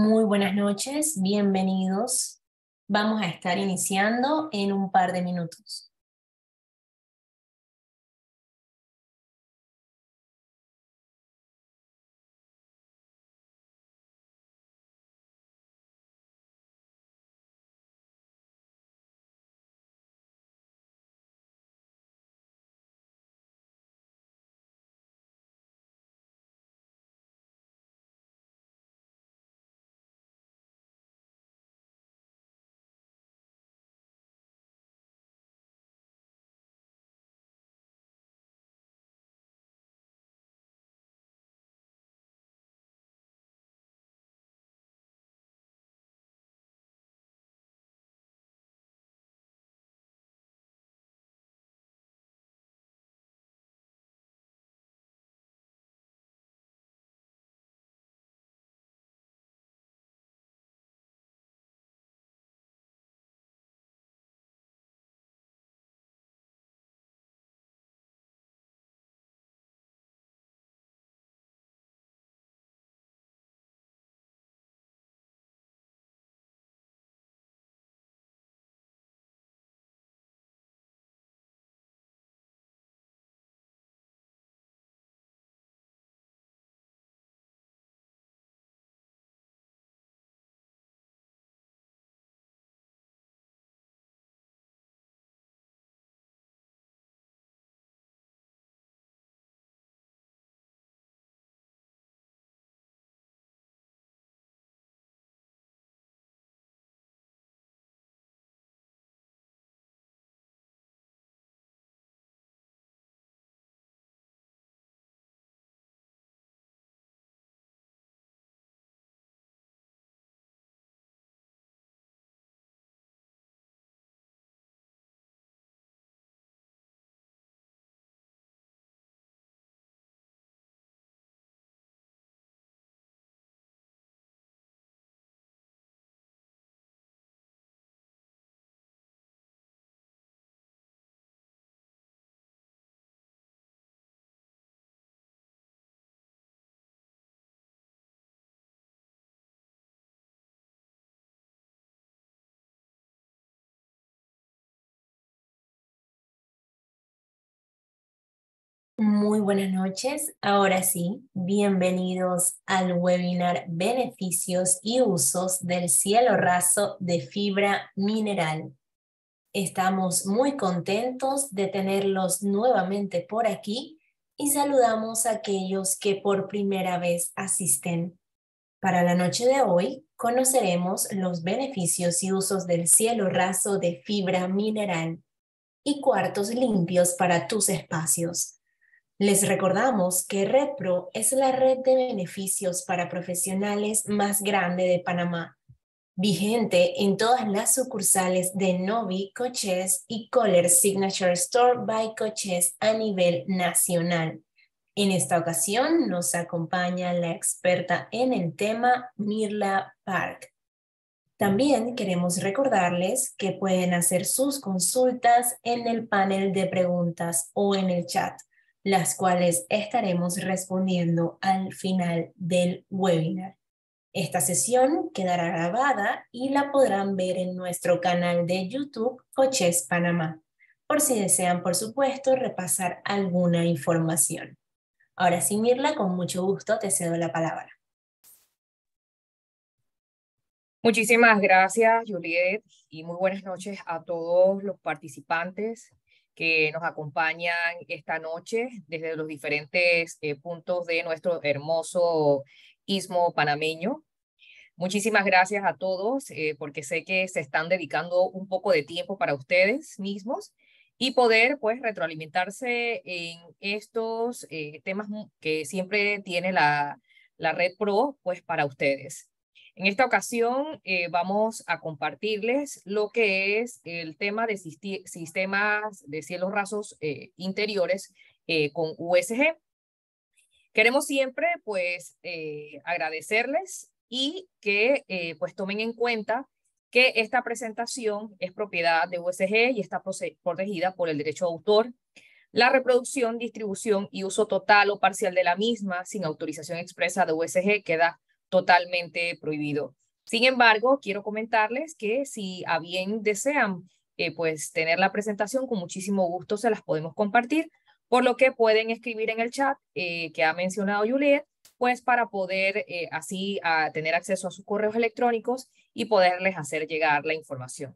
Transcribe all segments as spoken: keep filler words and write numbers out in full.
Muy buenas noches, bienvenidos. Vamos a estar iniciando en un par de minutos. Muy buenas noches. Ahora sí, bienvenidos al webinar Beneficios y usos del cielo raso de fibra mineral. Estamos muy contentos de tenerlos nuevamente por aquí y saludamos a aquellos que por primera vez asisten. Para la noche de hoy, conoceremos los beneficios y usos del cielo raso de fibra mineral y cuartos limpios para tus espacios. Les recordamos que RedPro es la red de beneficios para profesionales más grande de Panamá, vigente en todas las sucursales de Novi, Cochise y Kohler Signature Store by Cochise a nivel nacional. En esta ocasión nos acompaña la experta en el tema, Mirla Park. También queremos recordarles que pueden hacer sus consultas en el panel de preguntas o en el chat, las cuales estaremos respondiendo al final del webinar. Esta sesión quedará grabada y la podrán ver en nuestro canal de YouTube Cochise Panamá, por si desean, por supuesto, repasar alguna información. Ahora sí, Mirla, con mucho gusto te cedo la palabra. Muchísimas gracias, Juliet, y muy buenas noches a todos los participantes que nos acompañan esta noche desde los diferentes eh, puntos de nuestro hermoso istmo panameño. Muchísimas gracias a todos eh, porque sé que se están dedicando un poco de tiempo para ustedes mismos y poder pues retroalimentarse en estos eh, temas que siempre tiene la, la Red Pro pues para ustedes. En esta ocasión eh, vamos a compartirles lo que es el tema de sistemas de cielos rasos eh, interiores eh, con U S G. Queremos siempre pues eh, agradecerles y que eh, pues tomen en cuenta que esta presentación es propiedad de U S G y está protegida por el derecho de autor. La reproducción, distribución y uso total o parcial de la misma sin autorización expresa de U S G queda totalmente prohibido. Sin embargo, quiero comentarles que si a bien desean eh, pues tener la presentación, con muchísimo gusto se las podemos compartir, por lo que pueden escribir en el chat eh, que ha mencionado Juliet, pues para poder eh, así a tener acceso a sus correos electrónicos y poderles hacer llegar la información.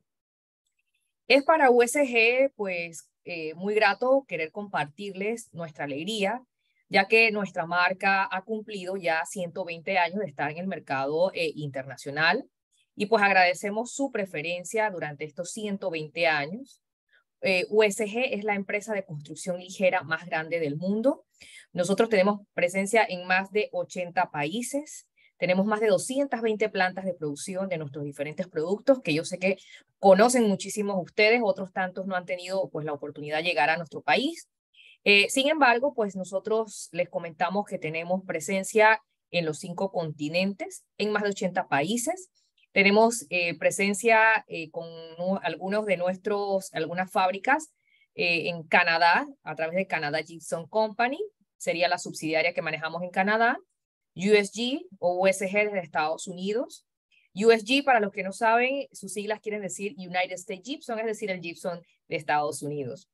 Es para U S G pues eh, muy grato querer compartirles nuestra alegría, ya que nuestra marca ha cumplido ya ciento veinte años de estar en el mercado eh, internacional y pues agradecemos su preferencia durante estos ciento veinte años. Eh, U S G es la empresa de construcción ligera más grande del mundo. Nosotros tenemos presencia en más de ochenta países. Tenemos más de doscientas veinte plantas de producción de nuestros diferentes productos, que yo sé que conocen muchísimos ustedes, otros tantos no han tenido pues la oportunidad de llegar a nuestro país. Eh, sin embargo, pues nosotros les comentamos que tenemos presencia en los cinco continentes, en más de ochenta países. Tenemos eh, presencia eh, con no, algunos de nuestros, algunas fábricas eh, en Canadá, a través de Canada Gypsum Company, sería la subsidiaria que manejamos en Canadá. U S G o U S G desde Estados Unidos. U S G, para los que no saben, sus siglas quieren decir United States Gypsum, es decir, el Gypsum de Estados Unidos.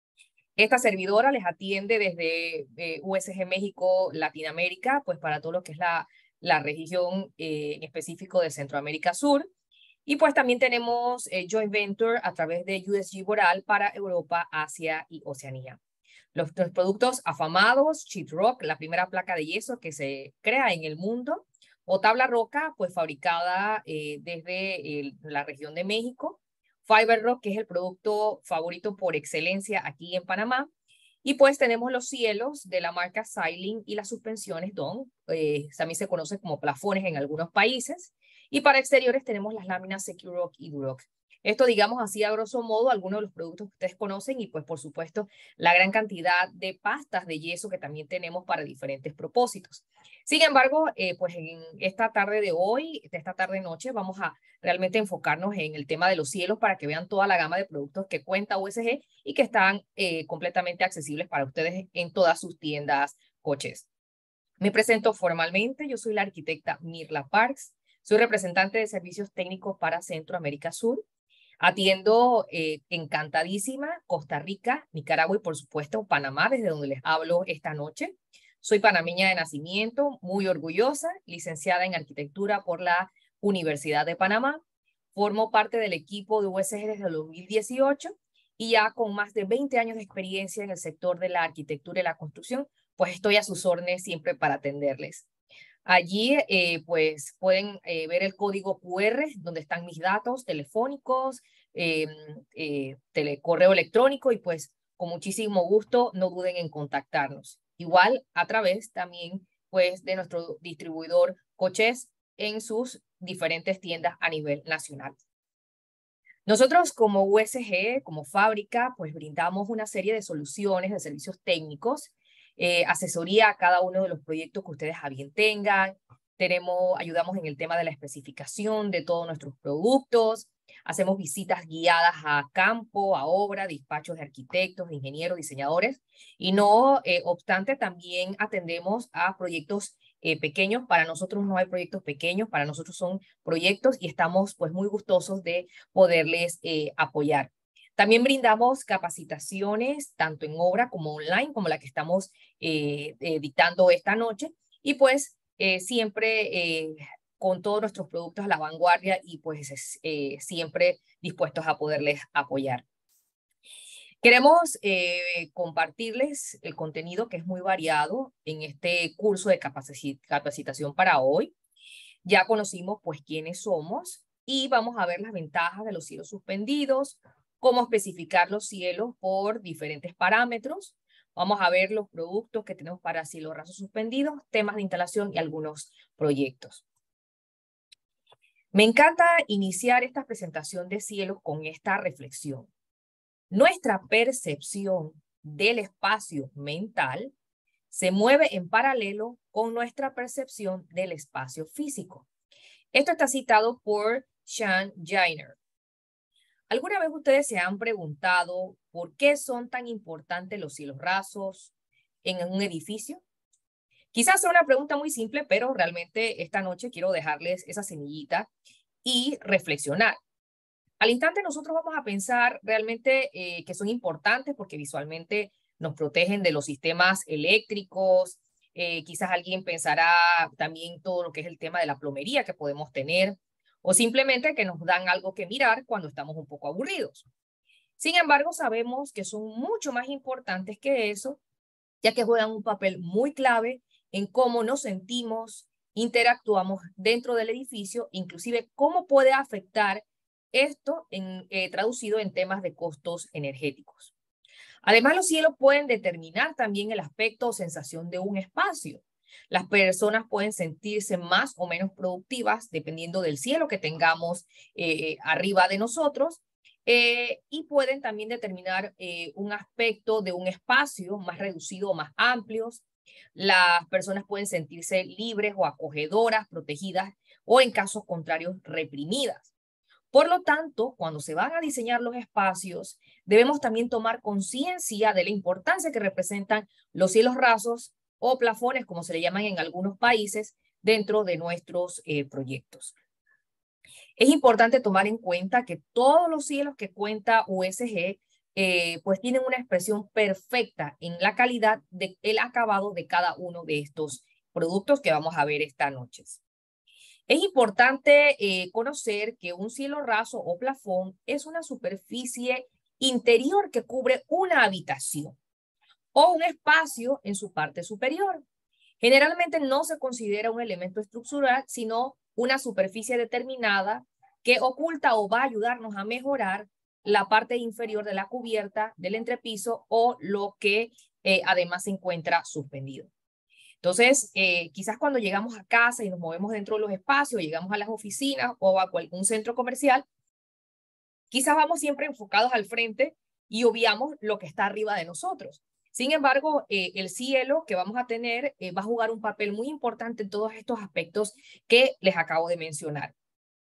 Esta servidora les atiende desde eh, U S G México, Latinoamérica, pues para todo lo que es la, la región eh, en específico de Centroamérica Sur. Y pues también tenemos eh, joint venture a través de U S G Boral para Europa, Asia y Oceanía. Los, los productos afamados, Sheetrock, la primera placa de yeso que se crea en el mundo, o tabla roca, pues fabricada eh, desde el, la región de México. Fiber Rock, que es el producto favorito por excelencia aquí en Panamá. Y pues tenemos los cielos de la marca Sailing y las suspensiones Don, eh, también se conocen como plafones en algunos países. Y para exteriores tenemos las láminas Securock y Durock. Esto, digamos así, a grosso modo, algunos de los productos que ustedes conocen y pues por supuesto la gran cantidad de pastas de yeso que también tenemos para diferentes propósitos. Sin embargo, eh, pues en esta tarde de hoy, de esta tarde-noche, vamos a realmente enfocarnos en el tema de los cielos para que vean toda la gama de productos que cuenta U S G y que están eh, completamente accesibles para ustedes en todas sus tiendas coches. Me presento formalmente, yo soy la arquitecta Mirla Parks, soy representante de servicios técnicos para Centroamérica Sur. Atiendo eh, encantadísima Costa Rica, Nicaragua y por supuesto Panamá, desde donde les hablo esta noche. Soy panameña de nacimiento, muy orgullosa, licenciada en arquitectura por la Universidad de Panamá. Formo parte del equipo de U S G desde el dos mil dieciocho y ya con más de veinte años de experiencia en el sector de la arquitectura y la construcción, pues estoy a sus órdenes siempre para atenderles. Allí, eh, pues, pueden eh, ver el código Q R donde están mis datos telefónicos, eh, eh, tele, correo electrónico y pues con muchísimo gusto no duden en contactarnos. Igual a través también pues de nuestro distribuidor Coches en sus diferentes tiendas a nivel nacional. Nosotros como U S G, como fábrica, pues brindamos una serie de soluciones, de servicios técnicos, eh, asesoría a cada uno de los proyectos que ustedes a bien tengan. Tenemos, ayudamos en el tema de la especificación de todos nuestros productos. Hacemos visitas guiadas a campo, a obra, despachos de arquitectos, de ingenieros, diseñadores. Y no eh, obstante, también atendemos a proyectos eh, pequeños. Para nosotros no hay proyectos pequeños, para nosotros son proyectos y estamos pues muy gustosos de poderles eh, apoyar. También brindamos capacitaciones tanto en obra como online, como la que estamos eh, eh, dictando esta noche, y pues eh, siempre eh, con todos nuestros productos a la vanguardia y pues eh, siempre dispuestos a poderles apoyar. Queremos eh, compartirles el contenido que es muy variado en este curso de capacit capacitación para hoy. Ya conocimos pues quiénes somos y vamos a ver las ventajas de los cielos suspendidos, cómo especificar los cielos por diferentes parámetros. Vamos a ver los productos que tenemos para cielos rasos suspendidos, temas de instalación y algunos proyectos. Me encanta iniciar esta presentación de cielos con esta reflexión. Nuestra percepción del espacio mental se mueve en paralelo con nuestra percepción del espacio físico. Esto está citado por Sean Jainer. ¿Alguna vez ustedes se han preguntado por qué son tan importantes los cielos rasos en un edificio? Quizás sea una pregunta muy simple, pero realmente esta noche quiero dejarles esa semillita y reflexionar. Al instante nosotros vamos a pensar realmente eh, que son importantes porque visualmente nos protegen de los sistemas eléctricos. Eh, quizás alguien pensará también todo lo que es el tema de la plomería que podemos tener o simplemente que nos dan algo que mirar cuando estamos un poco aburridos. Sin embargo, sabemos que son mucho más importantes que eso, ya que juegan un papel muy clave en cómo nos sentimos, interactuamos dentro del edificio, inclusive cómo puede afectar esto en, eh, traducido en temas de costos energéticos. Además, los cielos pueden determinar también el aspecto o sensación de un espacio. Las personas pueden sentirse más o menos productivas dependiendo del cielo que tengamos eh, arriba de nosotros eh, y pueden también determinar eh, un aspecto de un espacio más reducido o más amplios. Las personas pueden sentirse libres o acogedoras, protegidas o en casos contrarios reprimidas. Por lo tanto, cuando se van a diseñar los espacios, debemos también tomar conciencia de la importancia que representan los cielos rasos o plafones, como se le llaman en algunos países, dentro de nuestros eh, proyectos. Es importante tomar en cuenta que todos los cielos que cuenta U S G eh, pues tienen una expresión perfecta en la calidad del acabado de cada uno de estos productos que vamos a ver esta noche. Es importante eh, conocer que un cielo raso o plafón es una superficie interior que cubre una habitación o un espacio en su parte superior. Generalmente no se considera un elemento estructural, sino una superficie determinada que oculta o va a ayudarnos a mejorar la parte inferior de la cubierta, del entrepiso o lo que eh, además se encuentra suspendido. Entonces, eh, quizás cuando llegamos a casa y nos movemos dentro de los espacios, llegamos a las oficinas o a algún centro comercial, quizás vamos siempre enfocados al frente y obviamos lo que está arriba de nosotros. Sin embargo, eh, el cielo que vamos a tener eh, va a jugar un papel muy importante en todos estos aspectos que les acabo de mencionar.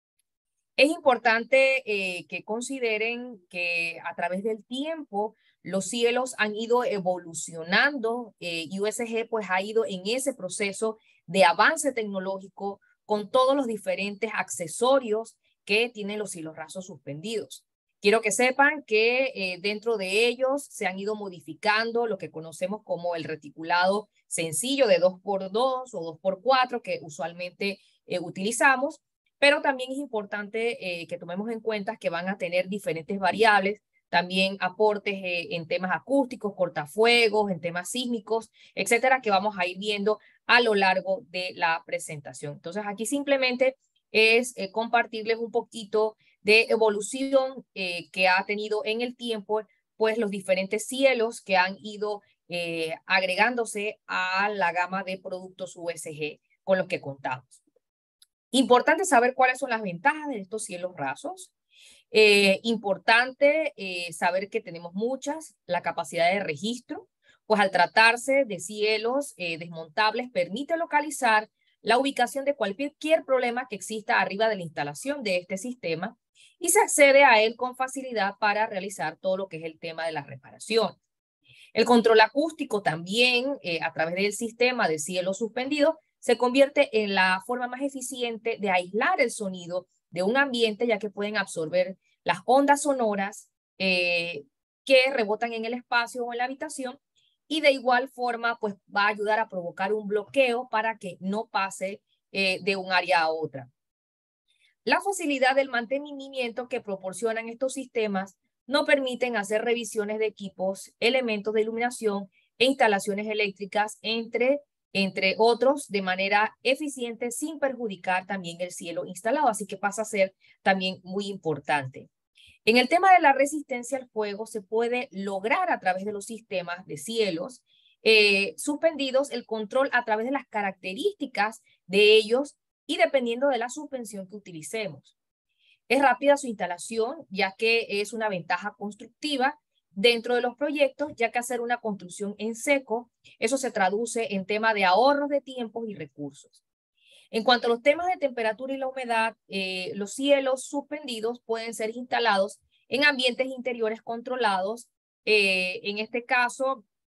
Es importante eh, que consideren que a través del tiempo los cielos han ido evolucionando eh, y U S G pues ha ido en ese proceso de avance tecnológico con todos los diferentes accesorios que tienen los cielos rasos suspendidos. Quiero que sepan que eh, dentro de ellos se han ido modificando lo que conocemos como el reticulado sencillo de dos por dos o dos por cuatro que usualmente eh, utilizamos, pero también es importante eh, que tomemos en cuenta que van a tener diferentes variables, también aportes eh, en temas acústicos, cortafuegos, en temas sísmicos, etcétera, que vamos a ir viendo a lo largo de la presentación. Entonces, aquí simplemente es eh, compartirles un poquito de evolución eh, que ha tenido en el tiempo, pues los diferentes cielos que han ido eh, agregándose a la gama de productos U S G con los que contamos. Importante saber cuáles son las ventajas de estos cielos rasos. Eh, importante eh, saber que tenemos muchas, la capacidad de registro, pues al tratarse de cielos eh, desmontables permite localizar la ubicación de cualquier problema que exista arriba de la instalación de este sistema y se accede a él con facilidad para realizar todo lo que es el tema de la reparación. El control acústico también, eh, a través del sistema de cielo suspendido, se convierte en la forma más eficiente de aislar el sonido de un ambiente, ya que pueden absorber las ondas sonoras eh, que rebotan en el espacio o en la habitación, y de igual forma pues va a ayudar a provocar un bloqueo para que no pase eh, de un área a otra. La facilidad del mantenimiento que proporcionan estos sistemas no permiten hacer revisiones de equipos, elementos de iluminación e instalaciones eléctricas, entre, entre otros, de manera eficiente sin perjudicar también el cielo instalado. Así que pasa a ser también muy importante. En el tema de la resistencia al fuego se puede lograr a través de los sistemas de cielos eh, suspendidos el control a través de las características de ellos y dependiendo de la suspensión que utilicemos. Es rápida su instalación, ya que es una ventaja constructiva dentro de los proyectos, ya que hacer una construcción en seco, eso se traduce en tema de ahorros de tiempos y recursos. En cuanto a los temas de temperatura y la humedad, eh, los cielos suspendidos pueden ser instalados en ambientes interiores controlados. Eh, en este caso,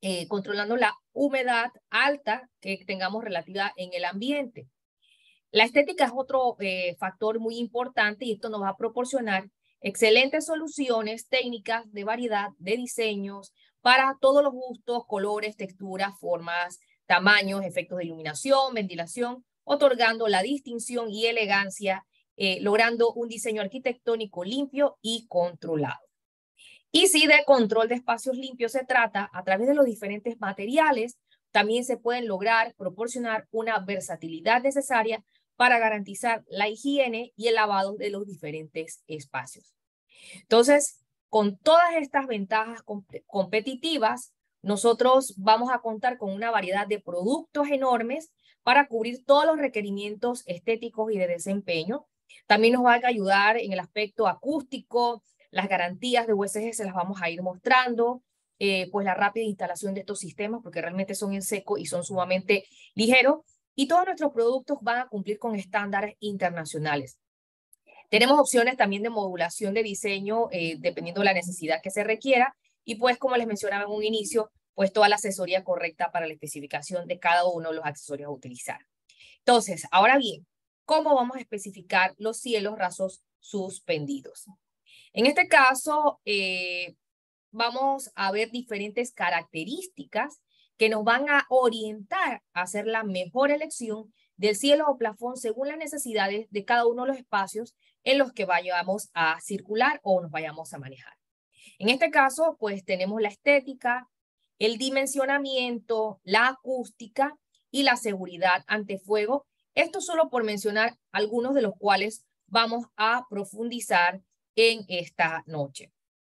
eh, controlando la humedad alta que tengamos relativa en el ambiente. La estética es otro eh, factor muy importante y esto nos va a proporcionar excelentes soluciones técnicas de variedad de diseños para todos los gustos, colores, texturas, formas, tamaños, efectos de iluminación, ventilación, otorgando la distinción y elegancia, eh, logrando un diseño arquitectónico limpio y controlado. Y si de control de espacios limpios se trata, a través de los diferentes materiales, también se pueden lograr proporcionar una versatilidad necesaria para garantizar la higiene y el lavado de los diferentes espacios. Entonces, con todas estas ventajas comp competitivas, nosotros vamos a contar con una variedad de productos enormes para cubrir todos los requerimientos estéticos y de desempeño. También nos va a ayudar en el aspecto acústico, las garantías de U S G se las vamos a ir mostrando, eh, pues la rápida instalación de estos sistemas, porque realmente son en seco y son sumamente ligeros, y todos nuestros productos van a cumplir con estándares internacionales. Tenemos opciones también de modulación de diseño, eh, dependiendo de la necesidad que se requiera, y pues como les mencionaba en un inicio, pues toda la asesoría correcta para la especificación de cada uno de los accesorios a utilizar. Entonces, ahora bien, ¿cómo vamos a especificar los cielos rasos suspendidos? En este caso, eh, vamos a ver diferentes características que nos van a orientar a hacer la mejor elección del cielo o plafón según las necesidades de cada uno de los espacios en los que vayamos a circular o nos vayamos a manejar. En este caso, pues tenemos la estética, el dimensionamiento, la acústica y la seguridad ante fuego. Esto solo por mencionar algunos de los cuales vamos a profundizar en esta noche.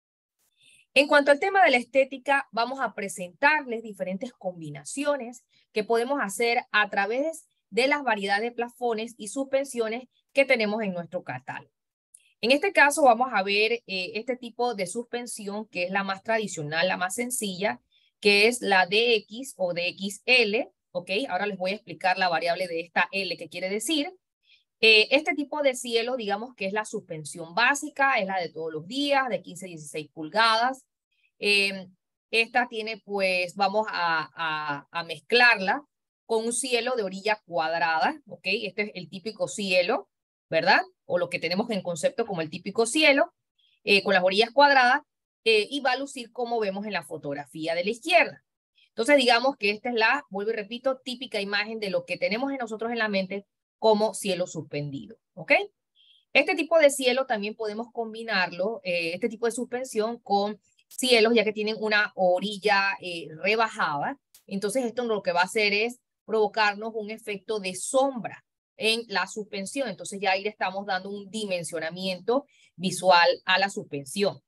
En cuanto al tema de la estética, vamos a presentarles diferentes combinaciones que podemos hacer a través de las variedades de plafones y suspensiones que tenemos en nuestro catálogo. En este caso vamos a ver eh, este tipo de suspensión que es la más tradicional, la más sencilla, que es la D X o D X L, ¿ok? Ahora les voy a explicar la variable de esta L que quiere decir. Eh, este tipo de cielo, digamos que es la suspensión básica, es la de todos los días, de quince a dieciséis pulgadas. Eh, esta tiene, pues, vamos a, a, a mezclarla con un cielo de orilla cuadrada, ¿ok? Este es el típico cielo, ¿verdad? O lo que tenemos en concepto como el típico cielo, eh, con las orillas cuadradas, eh, y va a lucir como vemos en la fotografía de la izquierda. Entonces, digamos que esta es la, vuelvo y repito, típica imagen de lo que tenemos en nosotros en la mente como cielo suspendido, ¿ok? Este tipo de cielo también podemos combinarlo, eh, este tipo de suspensión con cielos ya que tienen una orilla eh, rebajada. Entonces esto lo que va a hacer es provocarnos un efecto de sombra en la suspensión. Entonces ya ahí le estamos dando un dimensionamiento visual a la suspensión.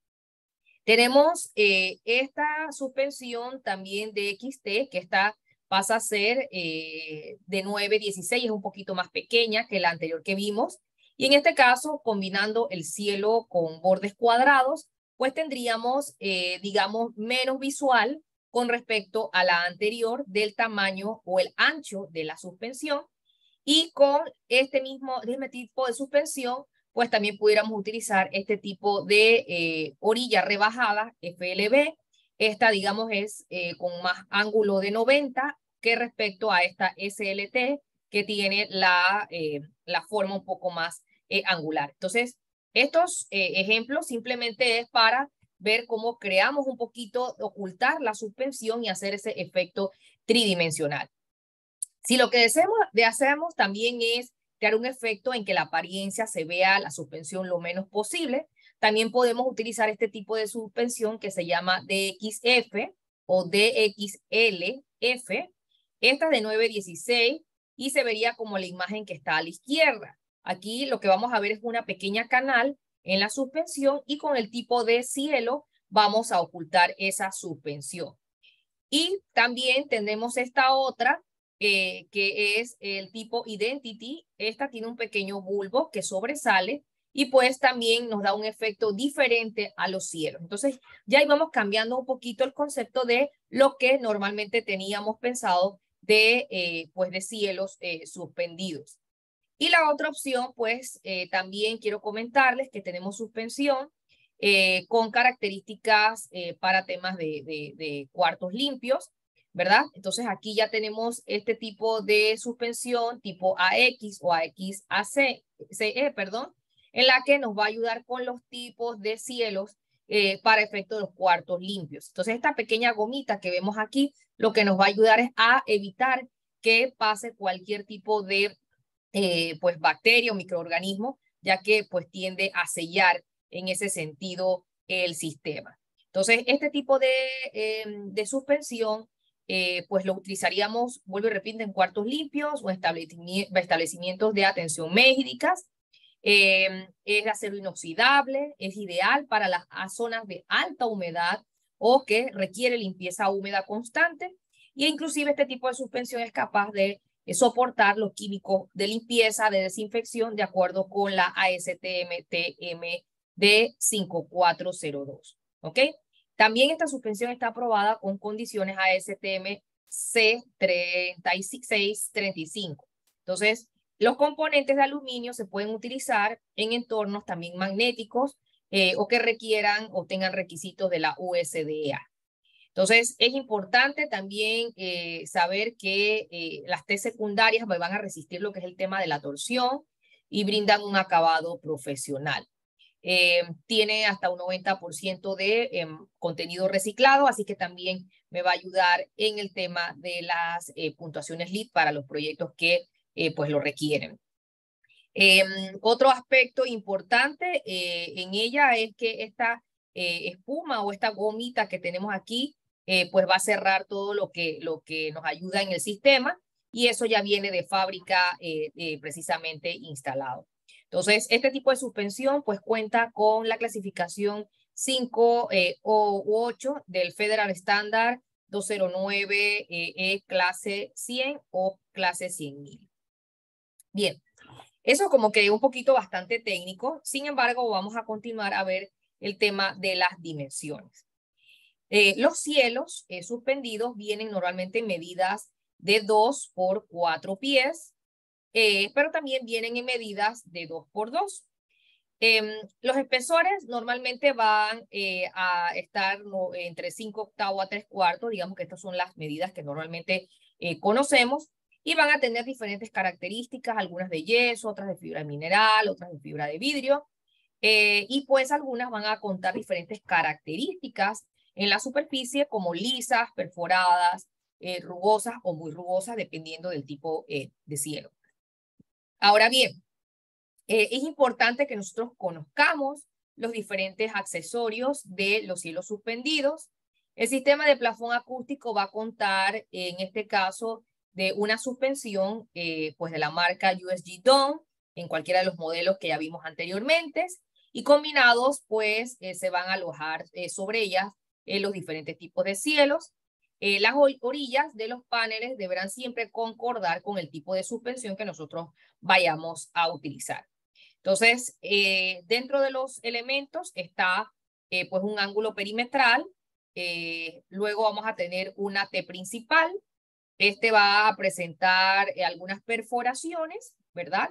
Tenemos eh, esta suspensión también de X T, que está pasa a ser eh, de nueve a dieciséis, es un poquito más pequeña que la anterior que vimos. Y en este caso, combinando el cielo con bordes cuadrados, pues tendríamos, eh, digamos, menos visual con respecto a la anterior del tamaño o el ancho de la suspensión. Y con este mismo, este tipo de suspensión, pues también pudiéramos utilizar este tipo de eh, orilla rebajada, F L B. Esta, digamos, es eh, con más ángulo de noventa que respecto a esta S L T, que tiene la, eh, la forma un poco más eh, angular. Entonces, estos eh, ejemplos simplemente es para ver cómo creamos un poquito, ocultar la suspensión y hacer ese efecto tridimensional. Si lo que deseamos, deseamos también es crear un efecto en que la apariencia se vea la suspensión lo menos posible, también podemos utilizar este tipo de suspensión que se llama D X F o D X L F. Esta es de nueve a dieciséis y se vería como la imagen que está a la izquierda. Aquí lo que vamos a ver es una pequeña canal en la suspensión y con el tipo de cielo vamos a ocultar esa suspensión. Y también tenemos esta otra eh, que es el tipo Identity. Esta tiene un pequeño bulbo que sobresale y pues también nos da un efecto diferente a los cielos. Entonces ya íbamos cambiando un poquito el concepto de lo que normalmente teníamos pensado de, eh, pues de cielos eh, suspendidos. Y la otra opción, pues eh, también quiero comentarles que tenemos suspensión eh, con características eh, para temas de, de, de cuartos limpios. ¿verdad? Entonces aquí ya tenemos este tipo de suspensión tipo A X o A X A C E, perdón, en la que nos va a ayudar con los tipos de cielos eh, para efecto de los cuartos limpios. Entonces esta pequeña gomita que vemos aquí lo que nos va a ayudar es a evitar que pase cualquier tipo de eh, pues bacteria o microorganismo, ya que pues tiende a sellar en ese sentido el sistema. Entonces este tipo de, eh, de suspensión eh, pues lo utilizaríamos, vuelvo y repito, en cuartos limpios o establecimientos de atención médicas. Eh, es de acero inoxidable, es ideal para las zonas de alta humedad o que requiere limpieza húmeda constante, y inclusive este tipo de suspensión es capaz de eh, soportar los químicos de limpieza, de desinfección, de acuerdo con la A S T M T M D cinco cuatro cero dos. ¿Ok? También esta suspensión está aprobada con condiciones A S T M C treinta y seis treinta y cinco. Entonces, los componentes de aluminio se pueden utilizar en entornos también magnéticos eh, o que requieran o tengan requisitos de la U S D A. Entonces, es importante también eh, saber que eh, las T secundarias van a resistir lo que es el tema de la torsión y brindan un acabado profesional. Eh, tiene hasta un noventa por ciento de eh, contenido reciclado, así que también me va a ayudar en el tema de las eh, puntuaciones L E E D para los proyectos que eh, pues lo requieren. Eh, otro aspecto importante eh, en ella es que esta eh, espuma o esta gomita que tenemos aquí eh, pues va a cerrar todo lo que, lo que nos ayuda en el sistema, y eso ya viene de fábrica eh, eh, precisamente instalado. Entonces, este tipo de suspensión pues cuenta con la clasificación cinco eh, o ocho del Federal Standard doscientos nueve eh, E clase cien o clase cien mil. Bien, eso como que un poquito bastante técnico. Sin embargo, vamos a continuar a ver el tema de las dimensiones. Eh, los cielos eh, suspendidos vienen normalmente en medidas de dos por cuatro pies, eh, pero también vienen en medidas de dos por dos. Eh, los espesores normalmente van eh, a estar no, entre cinco octavos a tres cuartos, digamos que estas son las medidas que normalmente eh, conocemos, y van a tener diferentes características, algunas de yeso, otras de fibra mineral, otras de fibra de vidrio, eh, y pues algunas van a contar diferentes características en la superficie, como lisas, perforadas, eh, rugosas o muy rugosas, dependiendo del tipo eh, de cielo. Ahora bien, Eh, es importante que nosotros conozcamos los diferentes accesorios de los cielos suspendidos. El sistema de plafón acústico va a contar, en este caso, de una suspensión eh, pues de la marca U S G Dome, en cualquiera de los modelos que ya vimos anteriormente, y combinados pues eh, se van a alojar eh, sobre ellas eh, los diferentes tipos de cielos. Eh, las orillas de los paneles deberán siempre concordar con el tipo de suspensión que nosotros vayamos a utilizar. Entonces, eh, dentro de los elementos está eh, pues un ángulo perimetral, eh, luego vamos a tener una T principal, este va a presentar eh, algunas perforaciones, ¿verdad?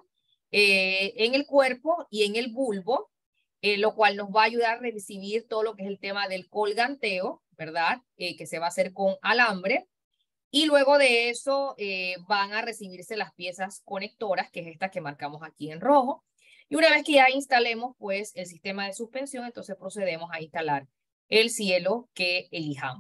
Eh, en el cuerpo y en el bulbo, eh, lo cual nos va a ayudar a recibir todo lo que es el tema del colganteo, ¿verdad? Eh, que se va a hacer con alambre. Y luego de eso eh, van a recibirse las piezas conectoras, que es esta que marcamos aquí en rojo. Y una vez que ya instalemos pues el sistema de suspensión, entonces procedemos a instalar el cielo que elijamos.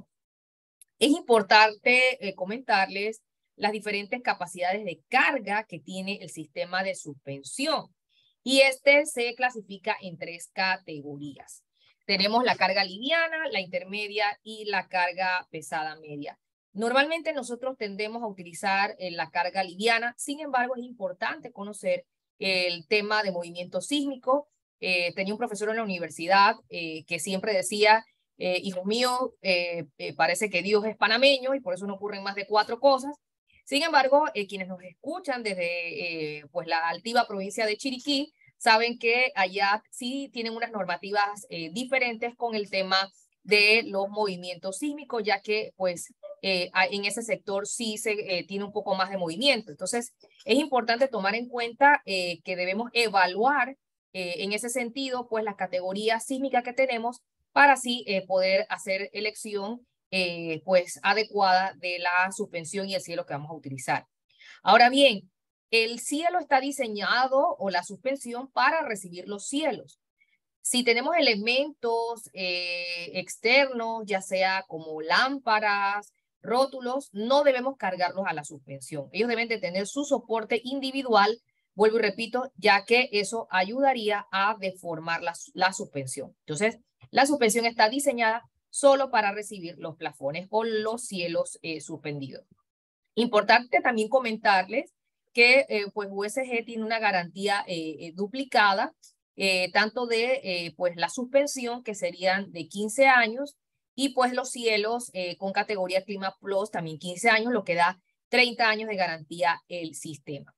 Es importante eh, comentarles las diferentes capacidades de carga que tiene el sistema de suspensión. Y este se clasifica en tres categorías. Tenemos la carga liviana, la intermedia y la carga pesada media. Normalmente nosotros tendemos a utilizar eh, la carga liviana, sin embargo es importante conocer el tema de movimiento sísmico. Eh, tenía un profesor en la universidad eh, que siempre decía, eh, hijo mío, eh, eh, parece que Dios es panameño y por eso no ocurren más de cuatro cosas. Sin embargo, eh, quienes nos escuchan desde eh, pues la altiva provincia de Chiriquí saben que allá sí tienen unas normativas eh, diferentes con el tema de los movimientos sísmicos, ya que pues eh, en ese sector sí se eh, tiene un poco más de movimiento. Entonces, es importante tomar en cuenta eh, que debemos evaluar eh, en ese sentido pues las categorías sísmicas que tenemos para así eh, poder hacer elección eh, pues adecuada de la suspensión y el cielo que vamos a utilizar. Ahora bien, el cielo está diseñado o la suspensión para recibir los cielos. Si tenemos elementos eh, externos, ya sea como lámparas, rótulos, no debemos cargarlos a la suspensión. Ellos deben de tener su soporte individual, vuelvo y repito, ya que eso ayudaría a deformar la, la suspensión. Entonces, la suspensión está diseñada solo para recibir los plafones o los cielos eh, suspendidos. Importante también comentarles que eh, pues U S G tiene una garantía eh, eh, duplicada, eh, tanto de eh, pues la suspensión, que serían de quince años, y pues los cielos eh, con categoría Clima Plus, también quince años, lo que da treinta años de garantía el sistema.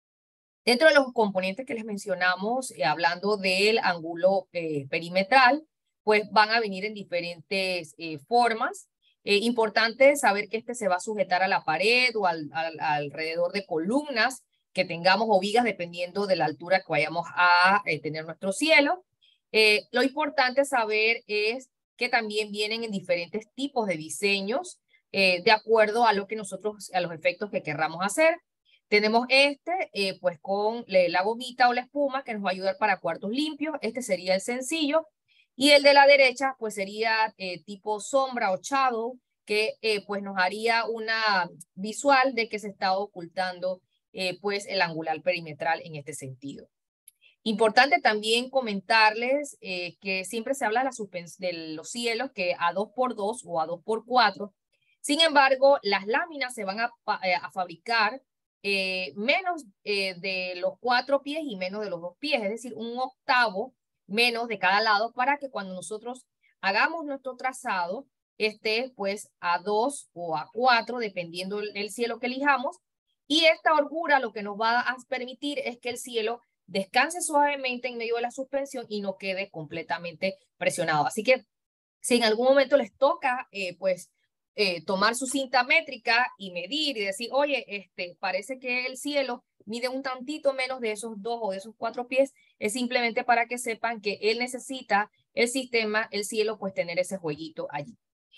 Dentro de los componentes que les mencionamos, eh, hablando del ángulo eh, perimetral, pues van a venir en diferentes eh, formas. Eh, importante saber que este se va a sujetar a la pared o al, al, alrededor de columnas que tengamos o vigas, dependiendo de la altura que vayamos a eh, tener nuestro cielo. Eh, lo importante saber es que también vienen en diferentes tipos de diseños, eh, de acuerdo a lo que nosotros, a los efectos que querramos hacer. Tenemos este, eh, pues con la gomita o la espuma, que nos va a ayudar para cuartos limpios. Este sería el sencillo. Y el de la derecha, pues sería eh, tipo sombra o shadow, que eh, pues nos haría una visual de que se está ocultando eh, pues el angular perimetral en este sentido. Importante también comentarles eh, que siempre se habla de, la de los cielos que a dos por dos o a dos por cuatro. Sin embargo, las láminas se van a, a fabricar eh, menos eh, de los cuatro pies y menos de los dos pies, es decir, un octavo menos de cada lado, para que cuando nosotros hagamos nuestro trazado esté pues a dos o a cuatro, dependiendo del cielo que elijamos. Y esta holgura lo que nos va a permitir es que el cielo descanse suavemente en medio de la suspensión y no quede completamente presionado. Así que si en algún momento les toca, eh, pues, eh, tomar su cinta métrica y medir y decir, oye, este, parece que el cielo mide un tantito menos de esos dos o de esos cuatro pies, es simplemente para que sepan que él necesita, el sistema, el cielo, pues tener ese jueguito allí.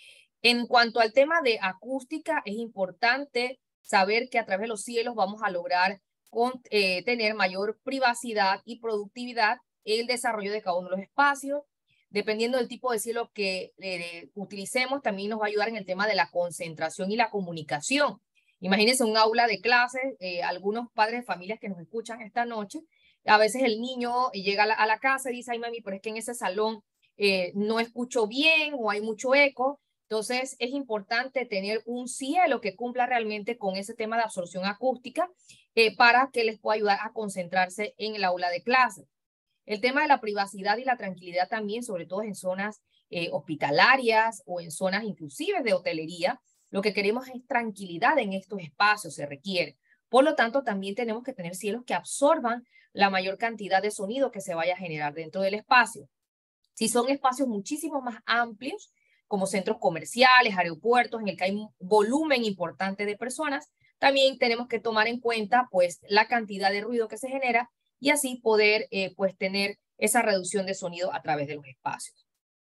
En cuanto al tema de acústica, es importante saber que a través de los cielos vamos a lograr con, eh, tener mayor privacidad y productividad en el desarrollo de cada uno de los espacios. Dependiendo del tipo de cielo que eh, utilicemos, también nos va a ayudar en el tema de la concentración y la comunicación. Imagínense un aula de clases, eh, algunos padres de familias que nos escuchan esta noche, a veces el niño llega a la, a la casa y dice, ay mami, pero es que en ese salón eh, no escucho bien o hay mucho eco. Entonces es importante tener un cielo que cumpla realmente con ese tema de absorción acústica eh, para que les pueda ayudar a concentrarse en el aula de clases. El tema de la privacidad y la tranquilidad también, sobre todo en zonas eh, hospitalarias o en zonas inclusive de hotelería, lo que queremos es tranquilidad en estos espacios, se requiere. Por lo tanto, también tenemos que tener cielos que absorban la mayor cantidad de sonido que se vaya a generar dentro del espacio. Si son espacios muchísimo más amplios, como centros comerciales, aeropuertos, en el que hay un volumen importante de personas, también tenemos que tomar en cuenta pues la cantidad de ruido que se genera y así poder eh, pues tener esa reducción de sonido a través de los espacios.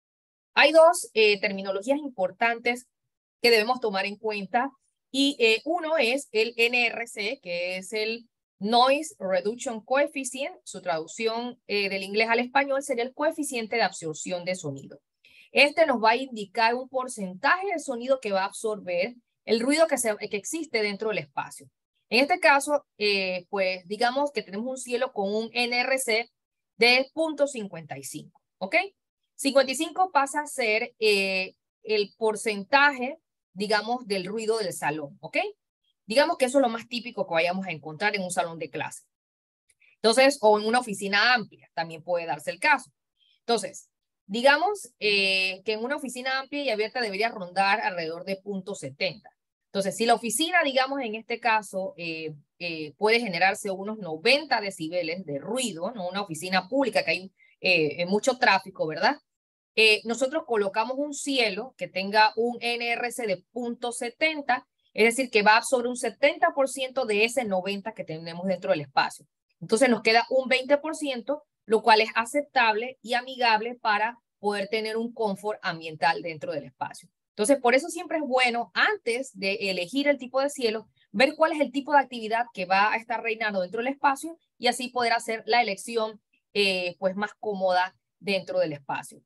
Hay dos eh, terminologías importantes que debemos tomar en cuenta y eh, uno es el N R C, que es el Noise Reduction Coefficient. Su traducción eh, del inglés al español sería el coeficiente de absorción de sonido. Este nos va a indicar un porcentaje de sonido que va a absorber el ruido que, se, que existe dentro del espacio. En este caso, eh, pues digamos que tenemos un cielo con un N R C de cero punto cincuenta y cinco, ¿ok? cincuenta y cinco pasa a ser eh, el porcentaje, digamos, del ruido del salón, ¿ok? Digamos que eso es lo más típico que vayamos a encontrar en un salón de clase. Entonces, o en una oficina amplia, también puede darse el caso. Entonces, digamos eh, que en una oficina amplia y abierta debería rondar alrededor de punto setenta. Entonces, si la oficina, digamos, en este caso, eh, eh, puede generarse unos noventa decibeles de ruido, ¿no? Una oficina pública que hay eh, mucho tráfico, ¿verdad? Eh, nosotros colocamos un cielo que tenga un N R C de punto setenta, es decir, que va sobre un setenta por ciento de ese noventa que tenemos dentro del espacio. Entonces nos queda un veinte por ciento, lo cual es aceptable y amigable para poder tener un confort ambiental dentro del espacio. Entonces, por eso siempre es bueno, antes de elegir el tipo de cielo, ver cuál es el tipo de actividad que va a estar reinando dentro del espacio y así poder hacer la elección eh, pues más cómoda dentro del espacio.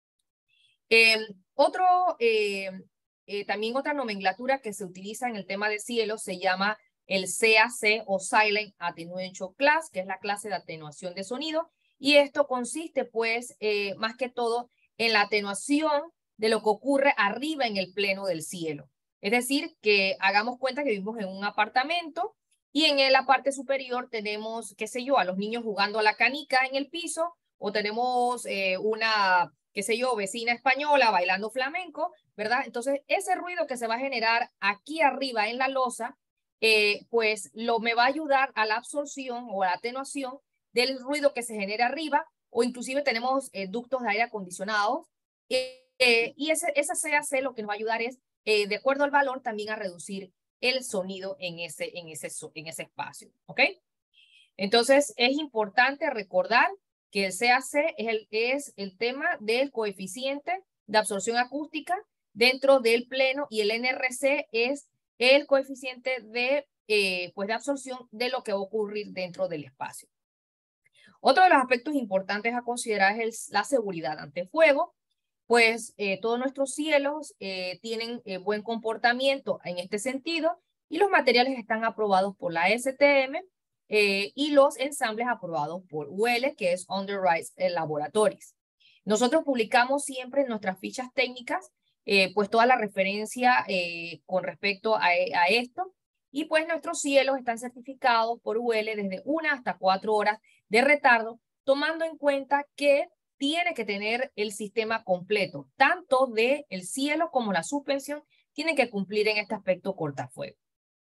Eh, otro, eh, eh, también otra nomenclatura que se utiliza en el tema de cielo se llama el C A C o Silent Attenuation Class, que es la clase de atenuación de sonido. Y esto consiste, pues, eh, más que todo en la atenuación de lo que ocurre arriba en el pleno del cielo. Es decir, que hagamos cuenta que vivimos en un apartamento y en la parte superior tenemos, qué sé yo, a los niños jugando a la canica en el piso, o tenemos eh, una, qué sé yo, vecina española bailando flamenco, ¿verdad? Entonces, ese ruido que se va a generar aquí arriba en la losa, eh, pues lo me va a ayudar a la absorción o a la atenuación del ruido que se genera arriba, o inclusive tenemos eh, ductos de aire acondicionado, eh, eh, y ese, ese C A C lo que nos va a ayudar es, eh, de acuerdo al valor, también a reducir el sonido en ese, en ese, en ese espacio, ¿ok? Entonces, es importante recordar que el C A C es el, es el tema del coeficiente de absorción acústica dentro del pleno y el N R C es el coeficiente de, eh, pues de absorción de lo que va a ocurrir dentro del espacio. Otro de los aspectos importantes a considerar es el, la seguridad ante fuego, pues eh, todos nuestros cielos eh, tienen eh, buen comportamiento en este sentido y los materiales están aprobados por la S T M eh, y los ensambles aprobados por U L, que es Underwrites Laboratories. Nosotros publicamos siempre en nuestras fichas técnicas eh, pues toda la referencia eh, con respecto a, a esto, y pues nuestros cielos están certificados por U L desde una hasta cuatro horas de retardo, tomando en cuenta que tiene que tener el sistema completo, tanto de el cielo como la suspensión, tienen que cumplir en este aspecto cortafuego.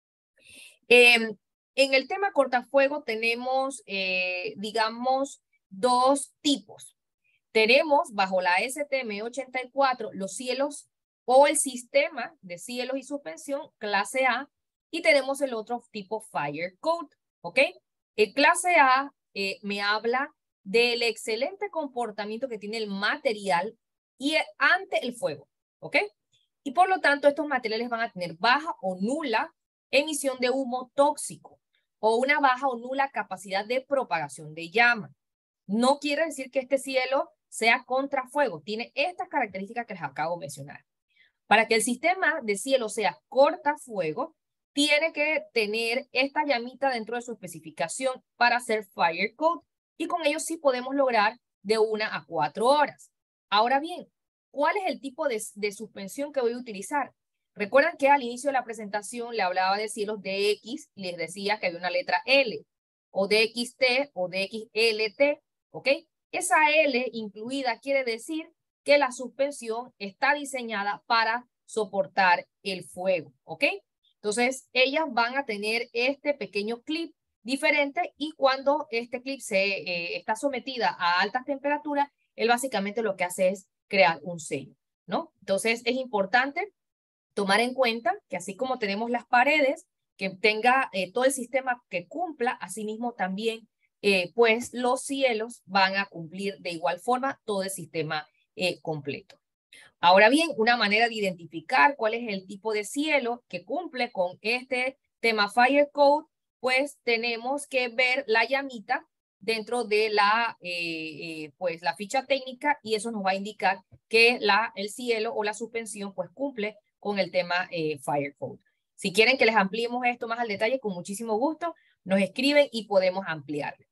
Eh, en el tema cortafuego tenemos, eh, digamos, dos tipos. Tenemos bajo la S T M ochenta y cuatro los cielos o el sistema de cielos y suspensión clase A, y tenemos el otro tipo Fire Code, ¿ok? El clase A eh, me habla del excelente comportamiento que tiene el material y ante el fuego, ¿ok? Y por lo tanto, estos materiales van a tener baja o nula emisión de humo tóxico o una baja o nula capacidad de propagación de llama. No quiere decir que este cielo sea contra fuego, tiene estas características que les acabo de mencionar. Para que el sistema de cielo sea cortafuego, tiene que tener esta llamita dentro de su especificación para hacer Fire Code, y con ello sí podemos lograr de una a cuatro horas. Ahora bien, ¿cuál es el tipo de, de suspensión que voy a utilizar? Recuerdan que al inicio de la presentación le hablaba de cielos D X y les decía que había una letra L, o D X T o D X L T, ¿ok? Esa L incluida quiere decir que la suspensión está diseñada para soportar el fuego, ¿ok? Entonces, ellas van a tener este pequeño clip diferente, y cuando este clip se eh, está sometida a altas temperaturas, él básicamente lo que hace es crear un sello, ¿no? Entonces, es importante tomar en cuenta que así como tenemos las paredes, que tenga eh, todo el sistema que cumpla, asimismo también, eh, pues los cielos van a cumplir de igual forma todo el sistema eh, completo. Ahora bien, una manera de identificar cuál es el tipo de cielo que cumple con este tema Fire Code, pues tenemos que ver la llamita dentro de la, eh, eh, pues, la ficha técnica, y eso nos va a indicar que la, el cielo o la suspensión pues cumple con el tema eh, Fire Code. Si quieren que les ampliemos esto más al detalle, con muchísimo gusto, nos escriben y podemos ampliarlo.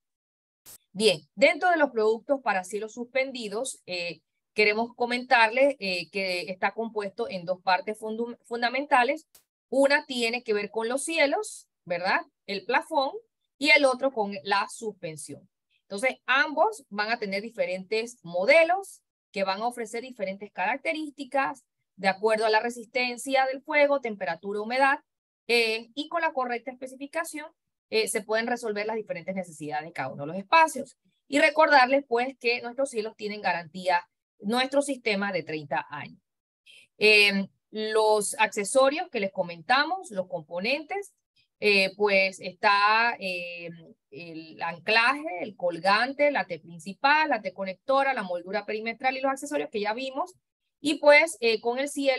Bien, dentro de los productos para cielos suspendidos, eh, queremos comentarles eh, que está compuesto en dos partes fund fundamentales. Una tiene que ver con los cielos, ¿verdad? El plafón, y el otro con la suspensión. Entonces, ambos van a tener diferentes modelos que van a ofrecer diferentes características de acuerdo a la resistencia del fuego, temperatura, humedad, eh, y con la correcta especificación eh, se pueden resolver las diferentes necesidades de cada uno de los espacios. Y recordarles, pues, que nuestros cielos tienen garantía, nuestro sistema, de treinta años. Eh, los accesorios que les comentamos, los componentes, eh, pues está eh, el anclaje, el colgante, la T principal, la T conectora, la moldura perimetral y los accesorios que ya vimos. Y pues eh, con el cielo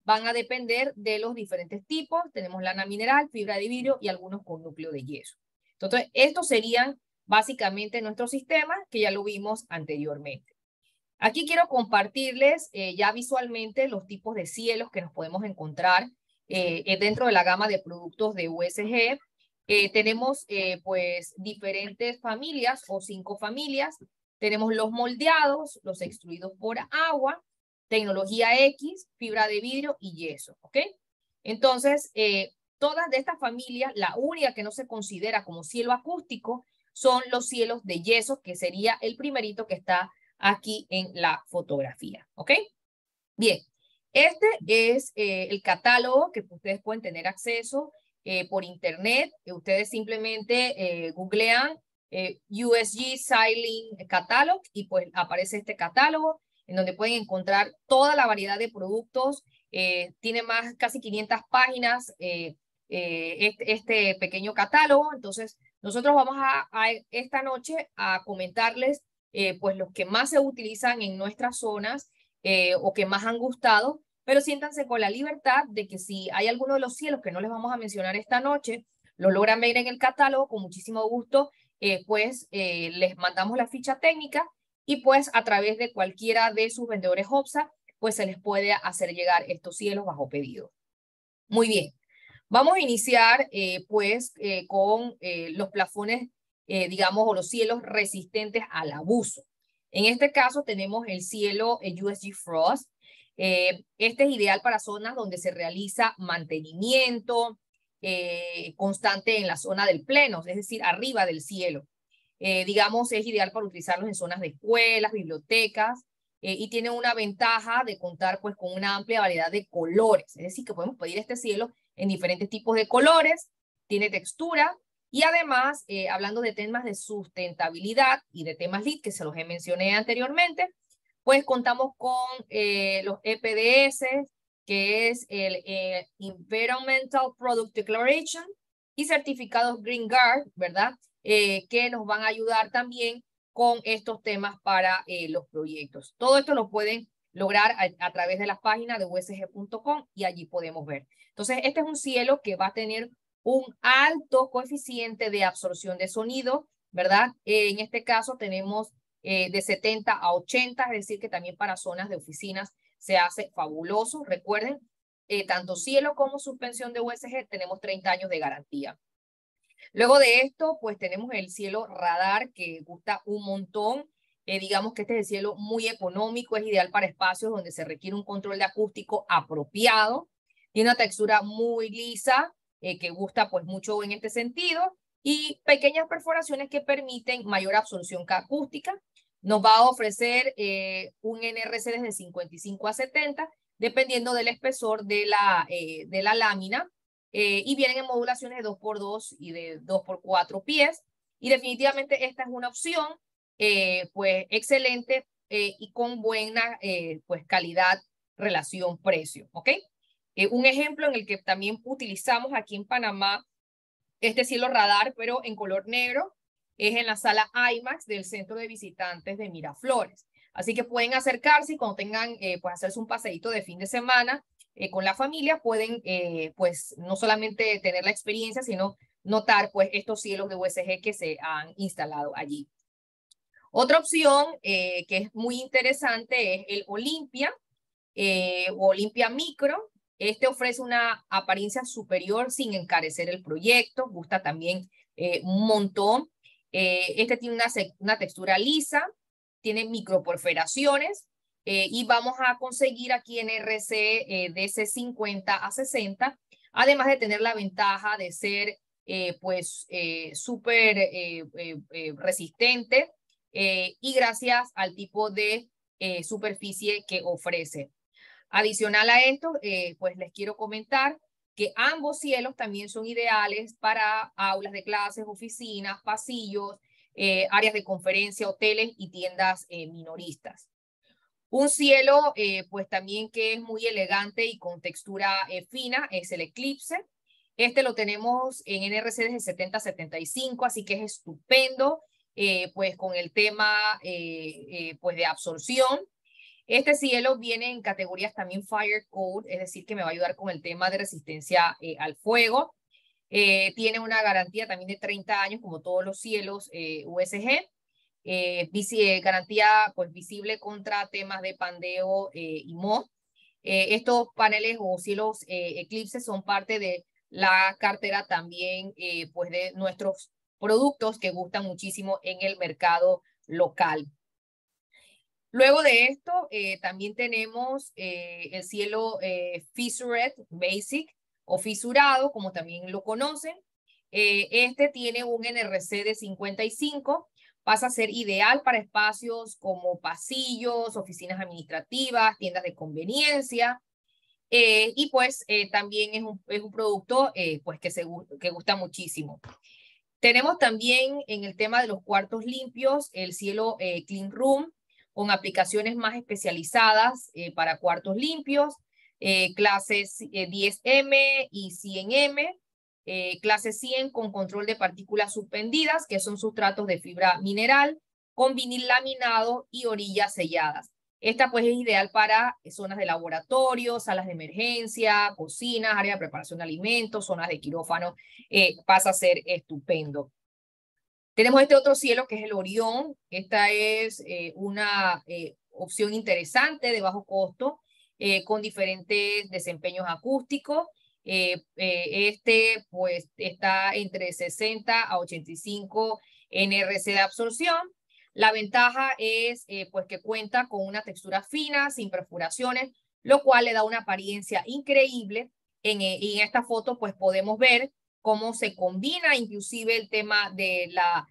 van a depender de los diferentes tipos. Tenemos lana mineral, fibra de vidrio y algunos con núcleo de yeso. Entonces, estos serían básicamente nuestros sistemas que ya lo vimos anteriormente. Aquí quiero compartirles eh, ya visualmente los tipos de cielos que nos podemos encontrar eh, dentro de la gama de productos de U S G. Eh, tenemos eh, pues diferentes familias o cinco familias. Tenemos los moldeados, los extruidos por agua, tecnología X, fibra de vidrio y yeso, ¿ok? Entonces, eh, todas de estas familias, la única que no se considera como cielo acústico son los cielos de yeso, que sería el primerito que está aquí en la fotografía, ¿ok? Bien, este es eh, el catálogo que ustedes pueden tener acceso eh, por internet. Ustedes simplemente eh, googlean eh, U S G Siling Catalog y pues aparece este catálogo en donde pueden encontrar toda la variedad de productos. Eh, tiene más, casi quinientas páginas eh, eh, este, este pequeño catálogo. Entonces, nosotros vamos a, a esta noche a comentarles eh, pues los que más se utilizan en nuestras zonas eh, o que más han gustado, pero siéntanse con la libertad de que si hay alguno de los cielos que no les vamos a mencionar esta noche, lo logran ver en el catálogo, con muchísimo gusto, eh, pues eh, les mandamos la ficha técnica y pues a través de cualquiera de sus vendedores OPSA, pues se les puede hacer llegar estos cielos bajo pedido. Muy bien, vamos a iniciar eh, pues eh, con eh, los plafones, eh, digamos, o los cielos resistentes al abuso. En este caso tenemos el cielo el U S G Frost. Eh, este es ideal para zonas donde se realiza mantenimiento eh, constante en la zona del pleno, es decir, arriba del cielo. Eh, digamos, es ideal para utilizarlos en zonas de escuelas, bibliotecas, eh, y tiene una ventaja de contar pues con una amplia variedad de colores, es decir, que podemos pedir este cielo en diferentes tipos de colores, tiene textura, y además, eh, hablando de temas de sustentabilidad y de temas L E E D, que se los he mencioné anteriormente, pues contamos con eh, los E P D S, que es el eh, Environmental Product Declaration, y certificados Green Guard, ¿verdad? Eh, que nos van a ayudar también con estos temas para eh, los proyectos. Todo esto lo pueden lograr a, a través de la página de U S G punto com y allí podemos ver. Entonces, este es un cielo que va a tener un alto coeficiente de absorción de sonido, ¿verdad? Eh, en este caso tenemos eh, de setenta a ochenta, es decir, que también para zonas de oficinas se hace fabuloso. Recuerden, eh, tanto cielo como suspensión de U S G tenemos treinta años de garantía. Luego de esto, pues tenemos el cielo radar que gusta un montón. Eh, digamos que este es el cielo muy económico, es ideal para espacios donde se requiere un control de acústico apropiado. Tiene una textura muy lisa, eh, que gusta pues mucho en este sentido, y pequeñas perforaciones que permiten mayor absorción acústica. Nos va a ofrecer eh, un N R C desde cincuenta y cinco a setenta, dependiendo del espesor de la, eh, de la lámina. Eh, y vienen en modulaciones de dos por dos y de dos por cuatro pies. Y definitivamente esta es una opción eh, pues excelente eh, y con buena eh, pues calidad, relación, precio. ¿Ok? Eh, un ejemplo en el que también utilizamos aquí en Panamá este cielo radar, pero en color negro, es en la sala IMAX del Centro de Visitantes de Miraflores. Así que pueden acercarse y cuando tengan, eh, pues hacerse un paseíto de fin de semana, Eh, con la familia pueden eh, pues no solamente tener la experiencia, sino notar pues estos cielos de U S G que se han instalado allí. Otra opción eh, que es muy interesante es el Olympia eh, o Olympia Micro. Este ofrece una apariencia superior sin encarecer el proyecto, gusta también eh, un montón. Eh, este tiene una, una textura lisa, tiene microperforaciones, Eh, y vamos a conseguir aquí en R C eh, de C cincuenta a sesenta, además de tener la ventaja de ser eh, pues eh, súper eh, eh, eh, resistente eh, y gracias al tipo de eh, superficie que ofrece. Adicional a esto, eh, pues les quiero comentar que ambos cielos también son ideales para aulas de clases, oficinas, pasillos, eh, áreas de conferencia, hoteles y tiendas eh, minoristas. Un cielo, eh, pues también que es muy elegante y con textura eh, fina, es el Eclipse. Este lo tenemos en N R C desde setenta a setenta y cinco, así que es estupendo, eh, pues con el tema eh, eh, pues de absorción. Este cielo viene en categorías también Fire Code, es decir, que me va a ayudar con el tema de resistencia eh, al fuego. Eh, tiene una garantía también de treinta años, como todos los cielos eh, U S G. Eh, eh, garantía pues, visible contra temas de pandeo eh, y moho. Eh, estos paneles o cielos eh, eclipses son parte de la cartera también eh, pues de nuestros productos que gustan muchísimo en el mercado local. Luego de esto, eh, también tenemos eh, el cielo eh, Fissured Basic o fisurado, como también lo conocen. Eh, este tiene un N R C de cincuenta y cinco, pasa a ser ideal para espacios como pasillos, oficinas administrativas, tiendas de conveniencia. Eh, y pues eh, también es un, es un producto eh, pues que, se, que gusta muchísimo. Tenemos también en el tema de los cuartos limpios el cielo eh, Clean Room, con aplicaciones más especializadas eh, para cuartos limpios, eh, clases eh, diez M y cien M, eh, clase cien con control de partículas suspendidas, que son sustratos de fibra mineral, con vinil laminado y orillas selladas. Esta pues es ideal para zonas de laboratorio, salas de emergencia, cocinas, área de preparación de alimentos, zonas de quirófano, eh, pasa a ser estupendo. Tenemos este otro cielo que es el Orión. Esta es eh, una eh, opción interesante de bajo costo eh, con diferentes desempeños acústicos. Eh, eh, este pues está entre sesenta a ochenta y cinco N R C de absorción. La ventaja es eh, pues que cuenta con una textura fina, sin perforaciones, lo cual le da una apariencia increíble. En, en esta foto pues podemos ver cómo se combina inclusive el tema de la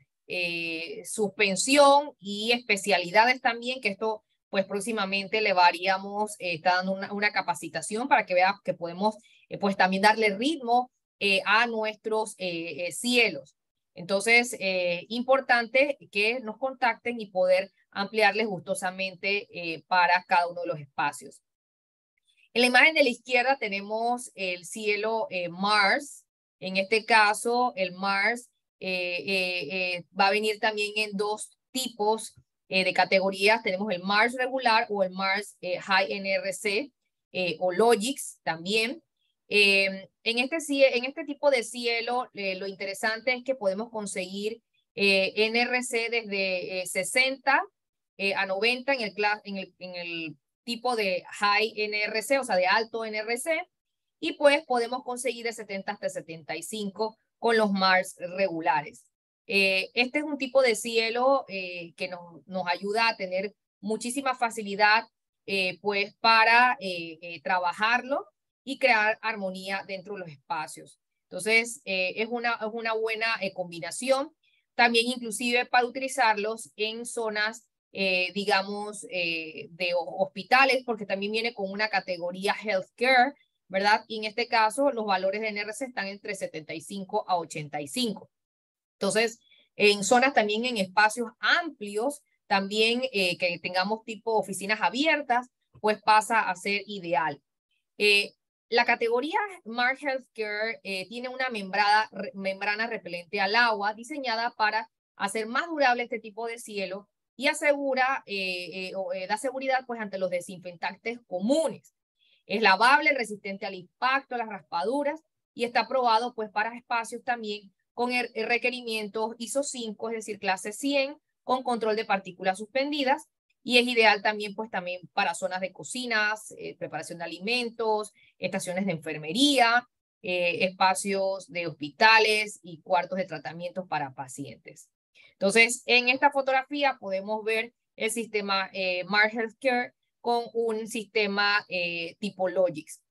eh, suspensión y especialidades también, que esto pues próximamente le varíamos, eh, está dando una, una capacitación para que vea que podemos eh, pues también darle ritmo eh, a nuestros eh, eh, cielos. Entonces, eh, importante que nos contacten y poder ampliarles gustosamente eh, para cada uno de los espacios. En la imagen de la izquierda tenemos el cielo eh, Mars. En este caso, el Mars eh, eh, eh, va a venir también en dos tipos eh, de categorías. Tenemos el Mars regular o el Mars eh, High N R C eh, o Logix también. Eh, en, este, en este tipo de cielo, eh, lo interesante es que podemos conseguir eh, N R C desde eh, sesenta eh, a noventa en el, en el, en el tipo de high N R C, o sea, de alto N R C, y pues podemos conseguir de setenta hasta setenta y cinco con los Mars regulares. Eh, este es un tipo de cielo eh, que nos, nos ayuda a tener muchísima facilidad eh, pues para eh, eh, trabajarlo y crear armonía dentro de los espacios. Entonces, eh, es, una, es una buena eh, combinación. También inclusive para utilizarlos en zonas Eh, digamos, eh, de hospitales, porque también viene con una categoría healthcare, ¿verdad? Y en este caso, los valores de N R C están entre setenta y cinco a ochenta y cinco. Entonces, en zonas también en espacios amplios, también eh, que tengamos tipo oficinas abiertas, pues pasa a ser ideal. Eh, la categoría Mars Healthcare eh, tiene una membrana, re, membrana repelente al agua diseñada para hacer más durable este tipo de cielo y asegura, eh, eh, eh, da seguridad pues ante los desinfectantes comunes. Es lavable, resistente al impacto, a las raspaduras y está aprobado pues para espacios también con el, el requerimientos I S O cinco, es decir, clase cien, con control de partículas suspendidas, y es ideal también pues también para zonas de cocinas, eh, preparación de alimentos, estaciones de enfermería, eh, espacios de hospitales y cuartos de tratamiento para pacientes. Entonces, en esta fotografía podemos ver el sistema eh, Mars Healthcare con un sistema eh, tipo Logix.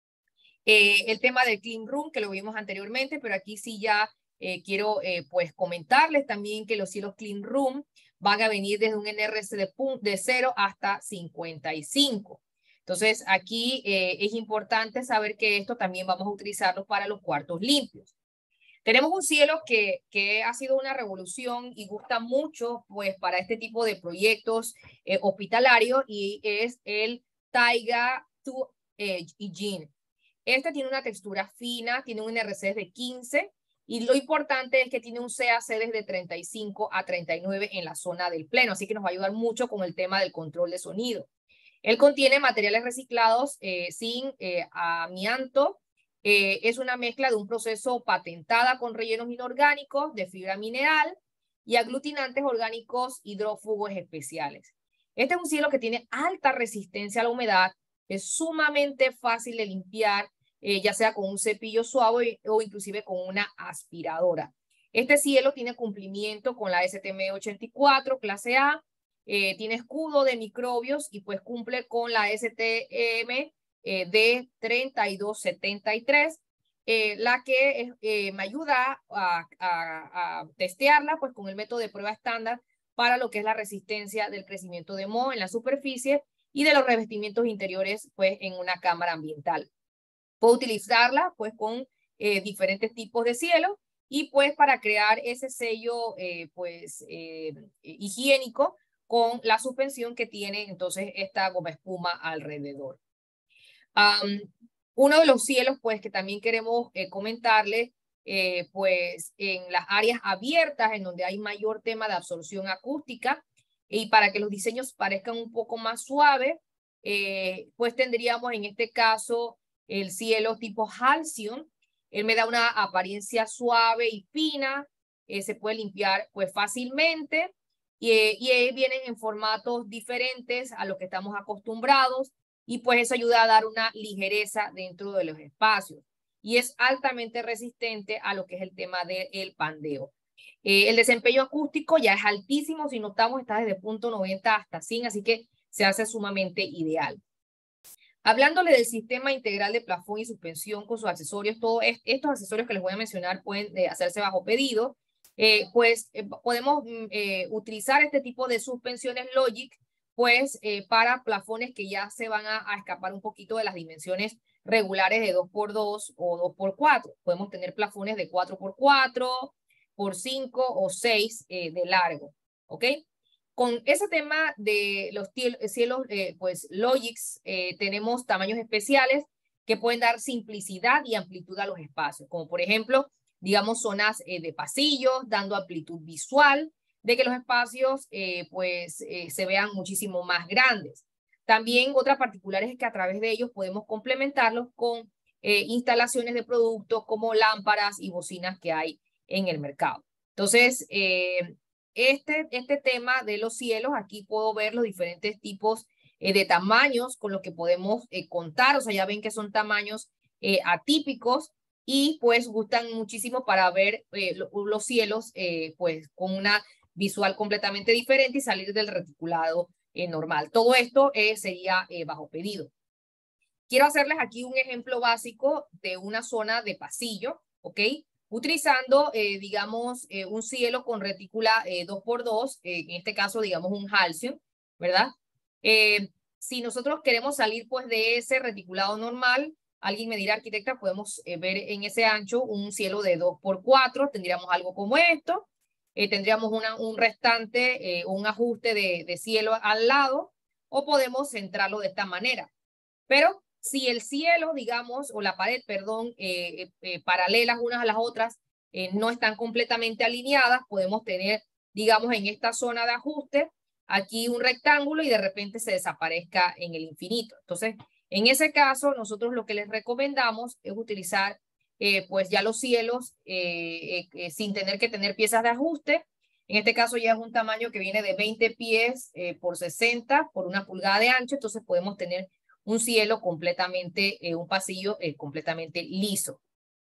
Eh, el tema del Clean Room, que lo vimos anteriormente, pero aquí sí ya eh, quiero eh, pues comentarles también que los cielos Clean Room van a venir desde un N R C de, de cero hasta cincuenta y cinco. Entonces, aquí eh, es importante saber que esto también vamos a utilizarlo para los cuartos limpios. Tenemos un cielo que, que ha sido una revolución y gusta mucho pues, para este tipo de proyectos eh, hospitalarios, y es el Taiga Two Edge Hygiene. Este tiene una textura fina, tiene un N R C de quince, y lo importante es que tiene un C A C desde treinta y cinco a treinta y nueve en la zona del pleno, así que nos va a ayudar mucho con el tema del control de sonido. Él contiene materiales reciclados eh, sin eh, amianto. Eh, es una mezcla de un proceso patentada con rellenos inorgánicos de fibra mineral y aglutinantes orgánicos hidrófugos especiales. Este es un cielo que tiene alta resistencia a la humedad, es sumamente fácil de limpiar, eh, ya sea con un cepillo suave o inclusive con una aspiradora. Este cielo tiene cumplimiento con la S T M ochenta y cuatro, clase A, eh, tiene escudo de microbios y pues cumple con la S T M eh, D treinta y dos setenta y tres, eh, la que eh, me ayuda a, a, a testearla pues con el método de prueba estándar para lo que es la resistencia del crecimiento de moho en la superficie y de los revestimientos interiores pues en una cámara ambiental. Puedo utilizarla pues con eh, diferentes tipos de cielo y pues para crear ese sello eh, pues eh, higiénico con la suspensión que tiene entonces esta goma espuma alrededor. Um, uno de los cielos pues que también queremos eh, comentarles eh, pues en las áreas abiertas en donde hay mayor tema de absorción acústica y para que los diseños parezcan un poco más suaves, eh, pues tendríamos en este caso el cielo tipo Halcyon. Él me da una apariencia suave y fina, eh, se puede limpiar pues fácilmente y, y vienen en formatos diferentes a los que estamos acostumbrados y pues eso ayuda a dar una ligereza dentro de los espacios y es altamente resistente a lo que es el tema del pandeo. Eh, el desempeño acústico ya es altísimo, si notamos está desde punto noventa hasta cien, así que se hace sumamente ideal. Hablándole del sistema integral de plafón y suspensión con sus accesorios, todos estos accesorios que les voy a mencionar pueden eh, hacerse bajo pedido, eh, pues eh, podemos eh, utilizar este tipo de suspensiones Logic pues eh, para plafones que ya se van a, a escapar un poquito de las dimensiones regulares de dos por dos o dos por cuatro. Podemos tener plafones de cuatro por cuatro, por cinco o seis eh, de largo, ¿ok? Con ese tema de los cielos, eh, pues Logics, eh, tenemos tamaños especiales que pueden dar simplicidad y amplitud a los espacios, como por ejemplo, digamos, zonas eh, de pasillos, dando amplitud visual, de que los espacios eh, pues eh, se vean muchísimo más grandes. También otra particular es que a través de ellos podemos complementarlos con eh, instalaciones de productos como lámparas y bocinas que hay en el mercado. Entonces, eh, este, este tema de los cielos, aquí puedo ver los diferentes tipos eh, de tamaños con los que podemos eh, contar, o sea, ya ven que son tamaños eh, atípicos y pues gustan muchísimo para ver eh, lo, los cielos eh, pues con una visual completamente diferente y salir del reticulado eh, normal. Todo esto eh, sería eh, bajo pedido. Quiero hacerles aquí un ejemplo básico de una zona de pasillo, ¿ok? Utilizando, eh, digamos, eh, un cielo con retícula eh, dos por dos, eh, en este caso, digamos, un Halcyon, ¿verdad? Eh, si nosotros queremos salir, pues, de ese reticulado normal, alguien me dirá, arquitecta, podemos eh, ver en ese ancho un cielo de dos por cuatro, tendríamos algo como esto, eh, tendríamos una, un restante, eh, un ajuste de, de cielo al lado, o podemos centrarlo de esta manera. Pero si el cielo, digamos, o la pared, perdón, eh, eh, paralelas unas a las otras, eh, no están completamente alineadas, podemos tener, digamos, en esta zona de ajuste, aquí un rectángulo y de repente se desaparezca en el infinito. Entonces, en ese caso, nosotros lo que les recomendamos es utilizar, eh, pues ya los cielos eh, eh, eh, sin tener que tener piezas de ajuste. En este caso ya es un tamaño que viene de veinte pies eh, por sesenta por una pulgada de ancho, entonces podemos tener un cielo completamente, eh, un pasillo eh, completamente liso.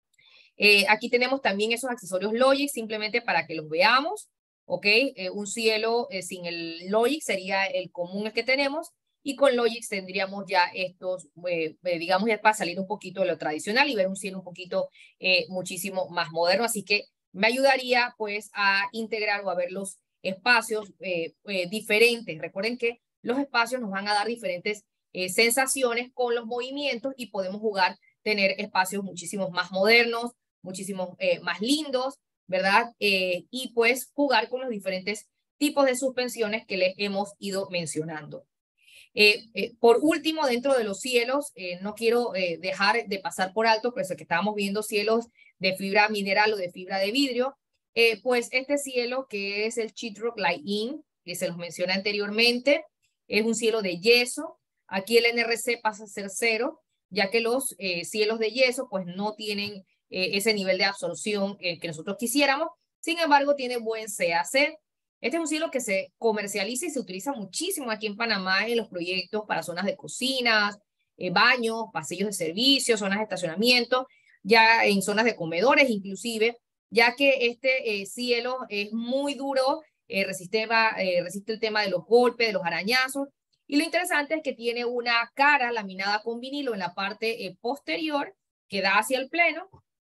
Eh, aquí tenemos también esos accesorios Logic, simplemente para que los veamos, ¿ok? Eh, un cielo eh, sin el Logic sería el común el que tenemos, y con Logic tendríamos ya estos, eh, eh, digamos, ya para salir un poquito de lo tradicional y ver un cielo un poquito eh, muchísimo más moderno, así que me ayudaría pues a integrar o a ver los espacios eh, eh, diferentes. Recuerden que los espacios nos van a dar diferentes eh, sensaciones con los movimientos y podemos jugar, tener espacios muchísimo más modernos, muchísimos eh, más lindos, ¿verdad? Eh, y pues jugar con los diferentes tipos de suspensiones que les hemos ido mencionando. Eh, eh, por último, dentro de los cielos, eh, no quiero eh, dejar de pasar por alto, pues que estábamos viendo cielos de fibra mineral o de fibra de vidrio, eh, pues este cielo que es el Sheetrock Light In, que se los mencioné anteriormente, es un cielo de yeso. Aquí el N R C pasa a ser cero, ya que los eh, cielos de yeso pues no tienen eh, ese nivel de absorción eh, que nosotros quisiéramos. Sin embargo, tiene buen C A C. Este es un cielo que se comercializa y se utiliza muchísimo aquí en Panamá en los proyectos para zonas de cocinas, eh, baños, pasillos de servicio, zonas de estacionamiento, ya en zonas de comedores inclusive, ya que este eh, cielo es muy duro, eh, resiste, eh, resiste el tema de los golpes, de los arañazos, y lo interesante es que tiene una cara laminada con vinilo en la parte eh, posterior que da hacia el pleno,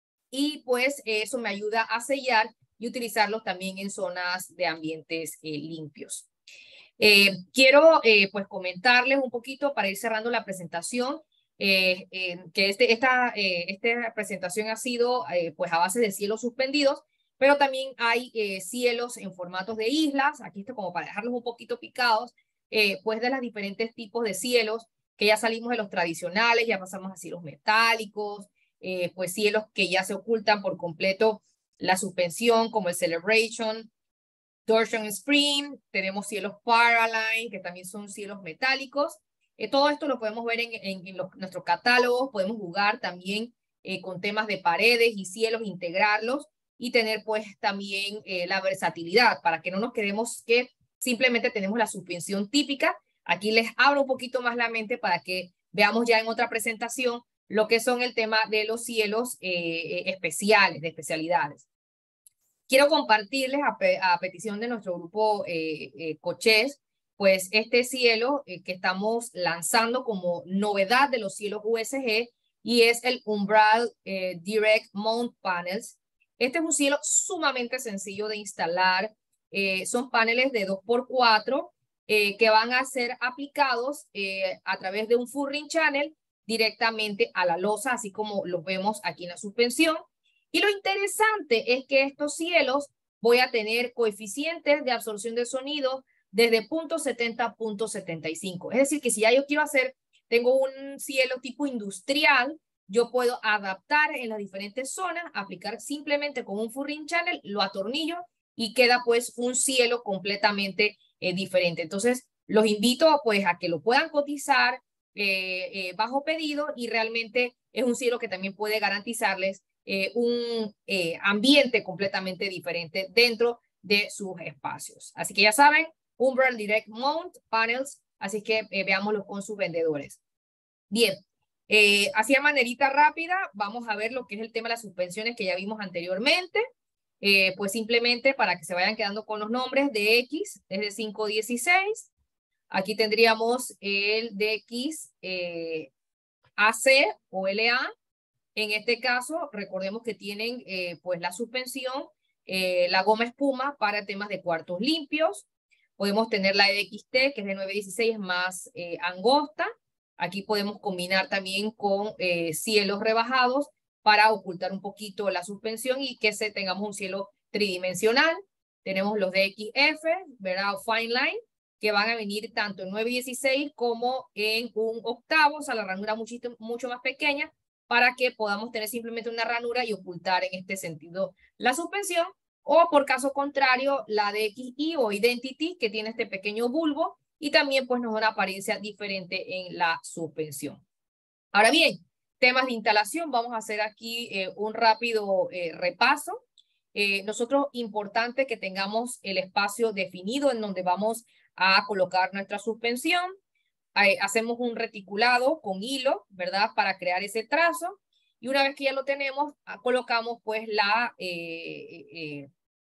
y pues eso me ayuda a sellar y utilizarlos también en zonas de ambientes eh, limpios. Eh, quiero eh, pues comentarles un poquito para ir cerrando la presentación, eh, eh, que este, esta, eh, esta presentación ha sido eh, pues a base de cielos suspendidos, pero también hay eh, cielos en formatos de islas. Aquí está como para dejarlos un poquito picados, eh, pues de los diferentes tipos de cielos, que ya salimos de los tradicionales, ya pasamos a cielos metálicos, eh, pues cielos que ya se ocultan por completo la suspensión, como el Celebration, Torsion Spring, tenemos cielos Paraline, que también son cielos metálicos. Eh, todo esto lo podemos ver en, en, en los, nuestros catálogos, podemos jugar también eh, con temas de paredes y cielos, integrarlos y tener pues también eh, la versatilidad para que no nos quedemos que simplemente tenemos la suspensión típica. Aquí les abro un poquito más la mente para que veamos ya en otra presentación lo que son el tema de los cielos eh, especiales, de especialidades. Quiero compartirles a, pe a petición de nuestro grupo eh, eh, Cochés, pues este cielo eh, que estamos lanzando como novedad de los cielos U S G, y es el Umbral eh, Direct Mount Panels. Este es un cielo sumamente sencillo de instalar. Eh, son paneles de dos por cuatro eh, que van a ser aplicados eh, a través de un full ring channel directamente a la losa, así como lo vemos aquí en la suspensión. Y lo interesante es que estos cielos voy a tener coeficientes de absorción de sonido desde punto setenta a punto setenta y cinco. Es decir, que si ya yo quiero hacer, tengo un cielo tipo industrial, yo puedo adaptar en las diferentes zonas, aplicar simplemente con un full ring channel, lo atornillo y queda pues un cielo completamente eh, diferente. Entonces, los invito pues a que lo puedan cotizar eh, eh, bajo pedido, y realmente es un cielo que también puede garantizarles Eh, un eh, ambiente completamente diferente dentro de sus espacios. Así que ya saben, Umbral Direct Mount Panels, así que eh, veámoslo con sus vendedores. Bien, eh, así a manerita rápida, vamos a ver lo que es el tema de las suspensiones que ya vimos anteriormente. Eh, pues simplemente para que se vayan quedando con los nombres de X, es de cinco dieciséis. Aquí tendríamos el de X eh, A C o L A. En este caso, recordemos que tienen eh, pues la suspensión, eh, la goma espuma para temas de cuartos limpios. Podemos tener la E X T, que es de nueve dieciséis, más eh, angosta. Aquí podemos combinar también con eh, cielos rebajados para ocultar un poquito la suspensión y que se, tengamos un cielo tridimensional. Tenemos los de X F, ¿verdad? O Fine Line, que van a venir tanto en nueve dieciséis como en un octavo, o sea, la ranura mucho, mucho más pequeña, para que podamos tener simplemente una ranura y ocultar en este sentido la suspensión, o por caso contrario, la de X I o Identity, que tiene este pequeño bulbo y también pues nos da una apariencia diferente en la suspensión. Ahora bien, temas de instalación, vamos a hacer aquí eh, un rápido eh, repaso. Eh, nosotros, importante que tengamos el espacio definido en donde vamos a colocar nuestra suspensión. Hacemos un reticulado con hilo, ¿verdad? Para crear ese trazo. Y una vez que ya lo tenemos, colocamos pues la, eh, eh,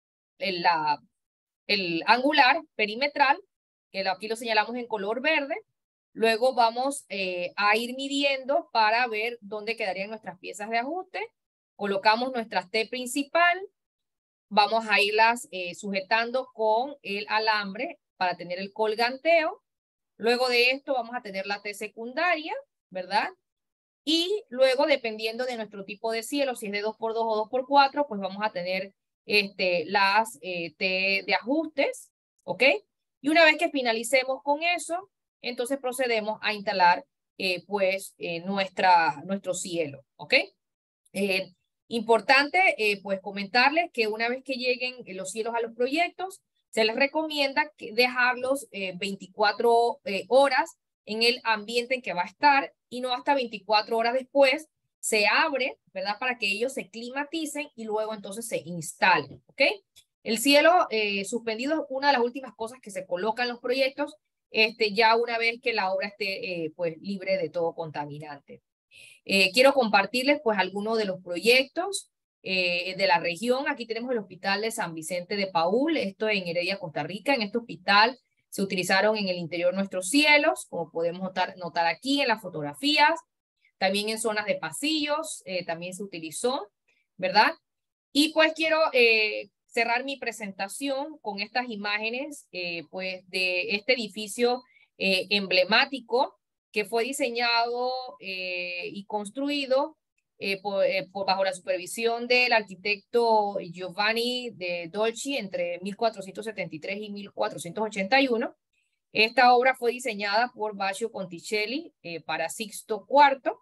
el, la, el angular perimetral, que aquí lo señalamos en color verde. Luego vamos eh, a ir midiendo para ver dónde quedarían nuestras piezas de ajuste. Colocamos nuestra T principal. Vamos a irlas eh, sujetando con el alambre para tener el colganteo. Luego de esto vamos a tener la T secundaria, ¿verdad? Y luego, dependiendo de nuestro tipo de cielo, si es de dos por dos o dos por cuatro, pues vamos a tener este, las eh, T de ajustes, ¿ok? Y una vez que finalicemos con eso, entonces procedemos a instalar eh, pues eh, nuestra, nuestro cielo, ¿ok? Eh, importante eh, pues comentarles que una vez que lleguen los cielos a los proyectos, se les recomienda que dejarlos eh, veinticuatro eh, horas en el ambiente en que va a estar y no hasta veinticuatro horas después se abre, ¿verdad? Para que ellos se climaticen y luego entonces se instalen, ¿ok? El cielo eh, suspendido es una de las últimas cosas que se colocan en los proyectos, este, ya una vez que la obra esté eh, pues, libre de todo contaminante. Eh, quiero compartirles pues algunos de los proyectos eh, de la región. Aquí tenemos el Hospital de San Vicente de Paúl, esto en Heredia, Costa Rica. En este hospital se utilizaron en el interior nuestros cielos, como podemos notar, notar aquí en las fotografías. También en zonas de pasillos eh, también se utilizó, ¿verdad? Y pues quiero eh, cerrar mi presentación con estas imágenes eh, pues de este edificio eh, emblemático que fue diseñado eh, y construido eh, por, eh, por, bajo la supervisión del arquitecto Giovanni de Dolci entre mil cuatrocientos setenta y tres y mil cuatrocientos ochenta y uno. Esta obra fue diseñada por Baccio Ponticelli eh, para Sixto cuarto.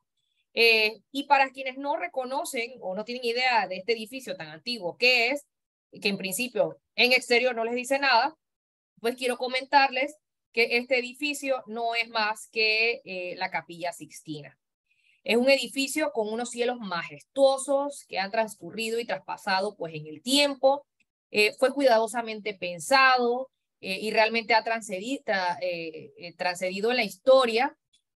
Eh, y para quienes no reconocen o no tienen idea de este edificio tan antiguo que es, que en principio en exterior no les dice nada, pues quiero comentarles que este edificio no es más que eh, la Capilla Sixtina. Es un edificio con unos cielos majestuosos que han transcurrido y traspasado pues en el tiempo. Eh, fue cuidadosamente pensado eh, y realmente ha transcedido, tra, eh, eh, transcedido en la historia,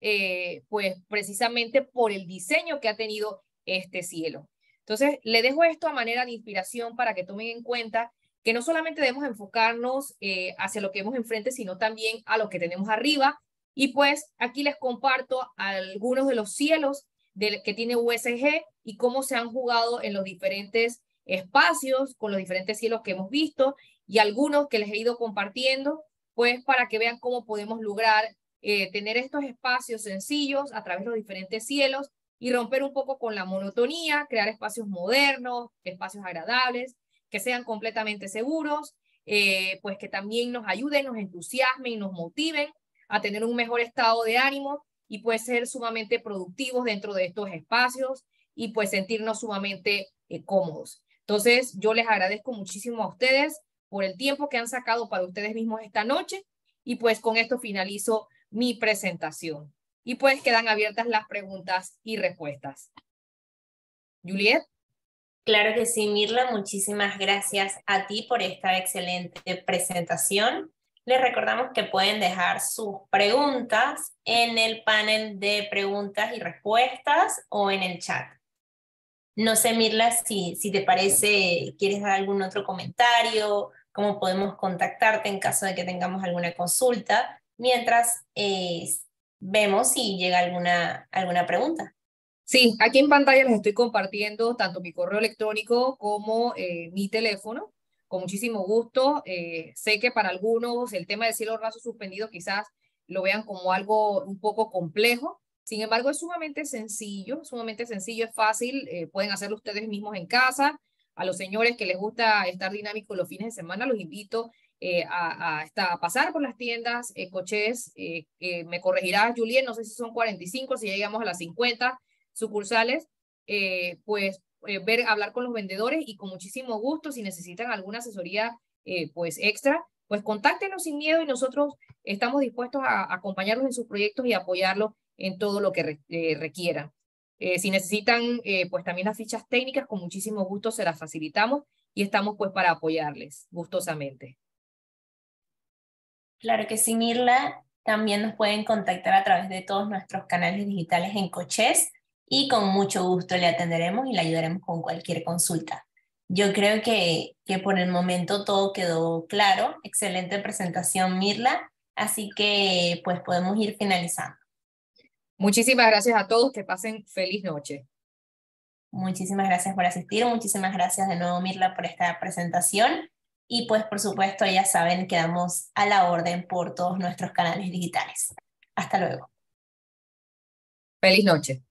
eh, pues precisamente por el diseño que ha tenido este cielo. Entonces, le dejo esto a manera de inspiración para que tomen en cuenta que no solamente debemos enfocarnos eh, hacia lo que vemos enfrente, sino también a lo que tenemos arriba. Y pues aquí les comparto algunos de los cielos de, que tiene U S G y cómo se han jugado en los diferentes espacios, con los diferentes cielos que hemos visto y algunos que les he ido compartiendo, pues para que vean cómo podemos lograr eh, tener estos espacios sencillos a través de los diferentes cielos y romper un poco con la monotonía, crear espacios modernos, espacios agradables, que sean completamente seguros, eh, pues que también nos ayuden, nos entusiasmen y nos motiven a tener un mejor estado de ánimo y pues ser sumamente productivos dentro de estos espacios y pues sentirnos sumamente eh, cómodos. Entonces, yo les agradezco muchísimo a ustedes por el tiempo que han sacado para ustedes mismos esta noche y pues con esto finalizo mi presentación. Y pues quedan abiertas las preguntas y respuestas. Juliet. Claro que sí, Mirla, muchísimas gracias a ti por esta excelente presentación. Les recordamos que pueden dejar sus preguntas en el panel de preguntas y respuestas o en el chat. No sé, Mirla, si, si te parece, quieres dar algún otro comentario, cómo podemos contactarte en caso de que tengamos alguna consulta, mientras eh, vemos si llega alguna, alguna pregunta. Sí, aquí en pantalla les estoy compartiendo tanto mi correo electrónico como eh, mi teléfono. Con muchísimo gusto. Eh, sé que para algunos el tema del cielo raso suspendido quizás lo vean como algo un poco complejo. Sin embargo, es sumamente sencillo, sumamente sencillo, es fácil. Eh, pueden hacerlo ustedes mismos en casa. A los señores que les gusta estar dinámicos los fines de semana, los invito eh, a, a, a pasar por las tiendas eh, Cochés. Eh, eh, me corregirá, Juliet, no sé si son cuarenta y cinco, si ya llegamos a las cincuenta sucursales, eh, pues eh, ver, hablar con los vendedores y con muchísimo gusto, si necesitan alguna asesoría eh, pues extra, pues contáctenos sin miedo y nosotros estamos dispuestos a, a acompañarlos en sus proyectos y apoyarlos en todo lo que re, eh, requieran. Eh, si necesitan eh, pues también las fichas técnicas, con muchísimo gusto se las facilitamos y estamos pues para apoyarles gustosamente. Claro que sí, Mirla. También nos pueden contactar a través de todos nuestros canales digitales en Cochés y con mucho gusto le atenderemos y le ayudaremos con cualquier consulta. Yo creo que, que por el momento todo quedó claro. Excelente presentación, Mirla. Así que pues podemos ir finalizando. Muchísimas gracias a todos. Que pasen feliz noche. Muchísimas gracias por asistir. Muchísimas gracias de nuevo, Mirla, por esta presentación. Y pues por supuesto ya saben, quedamos a la orden por todos nuestros canales digitales. Hasta luego. Feliz noche.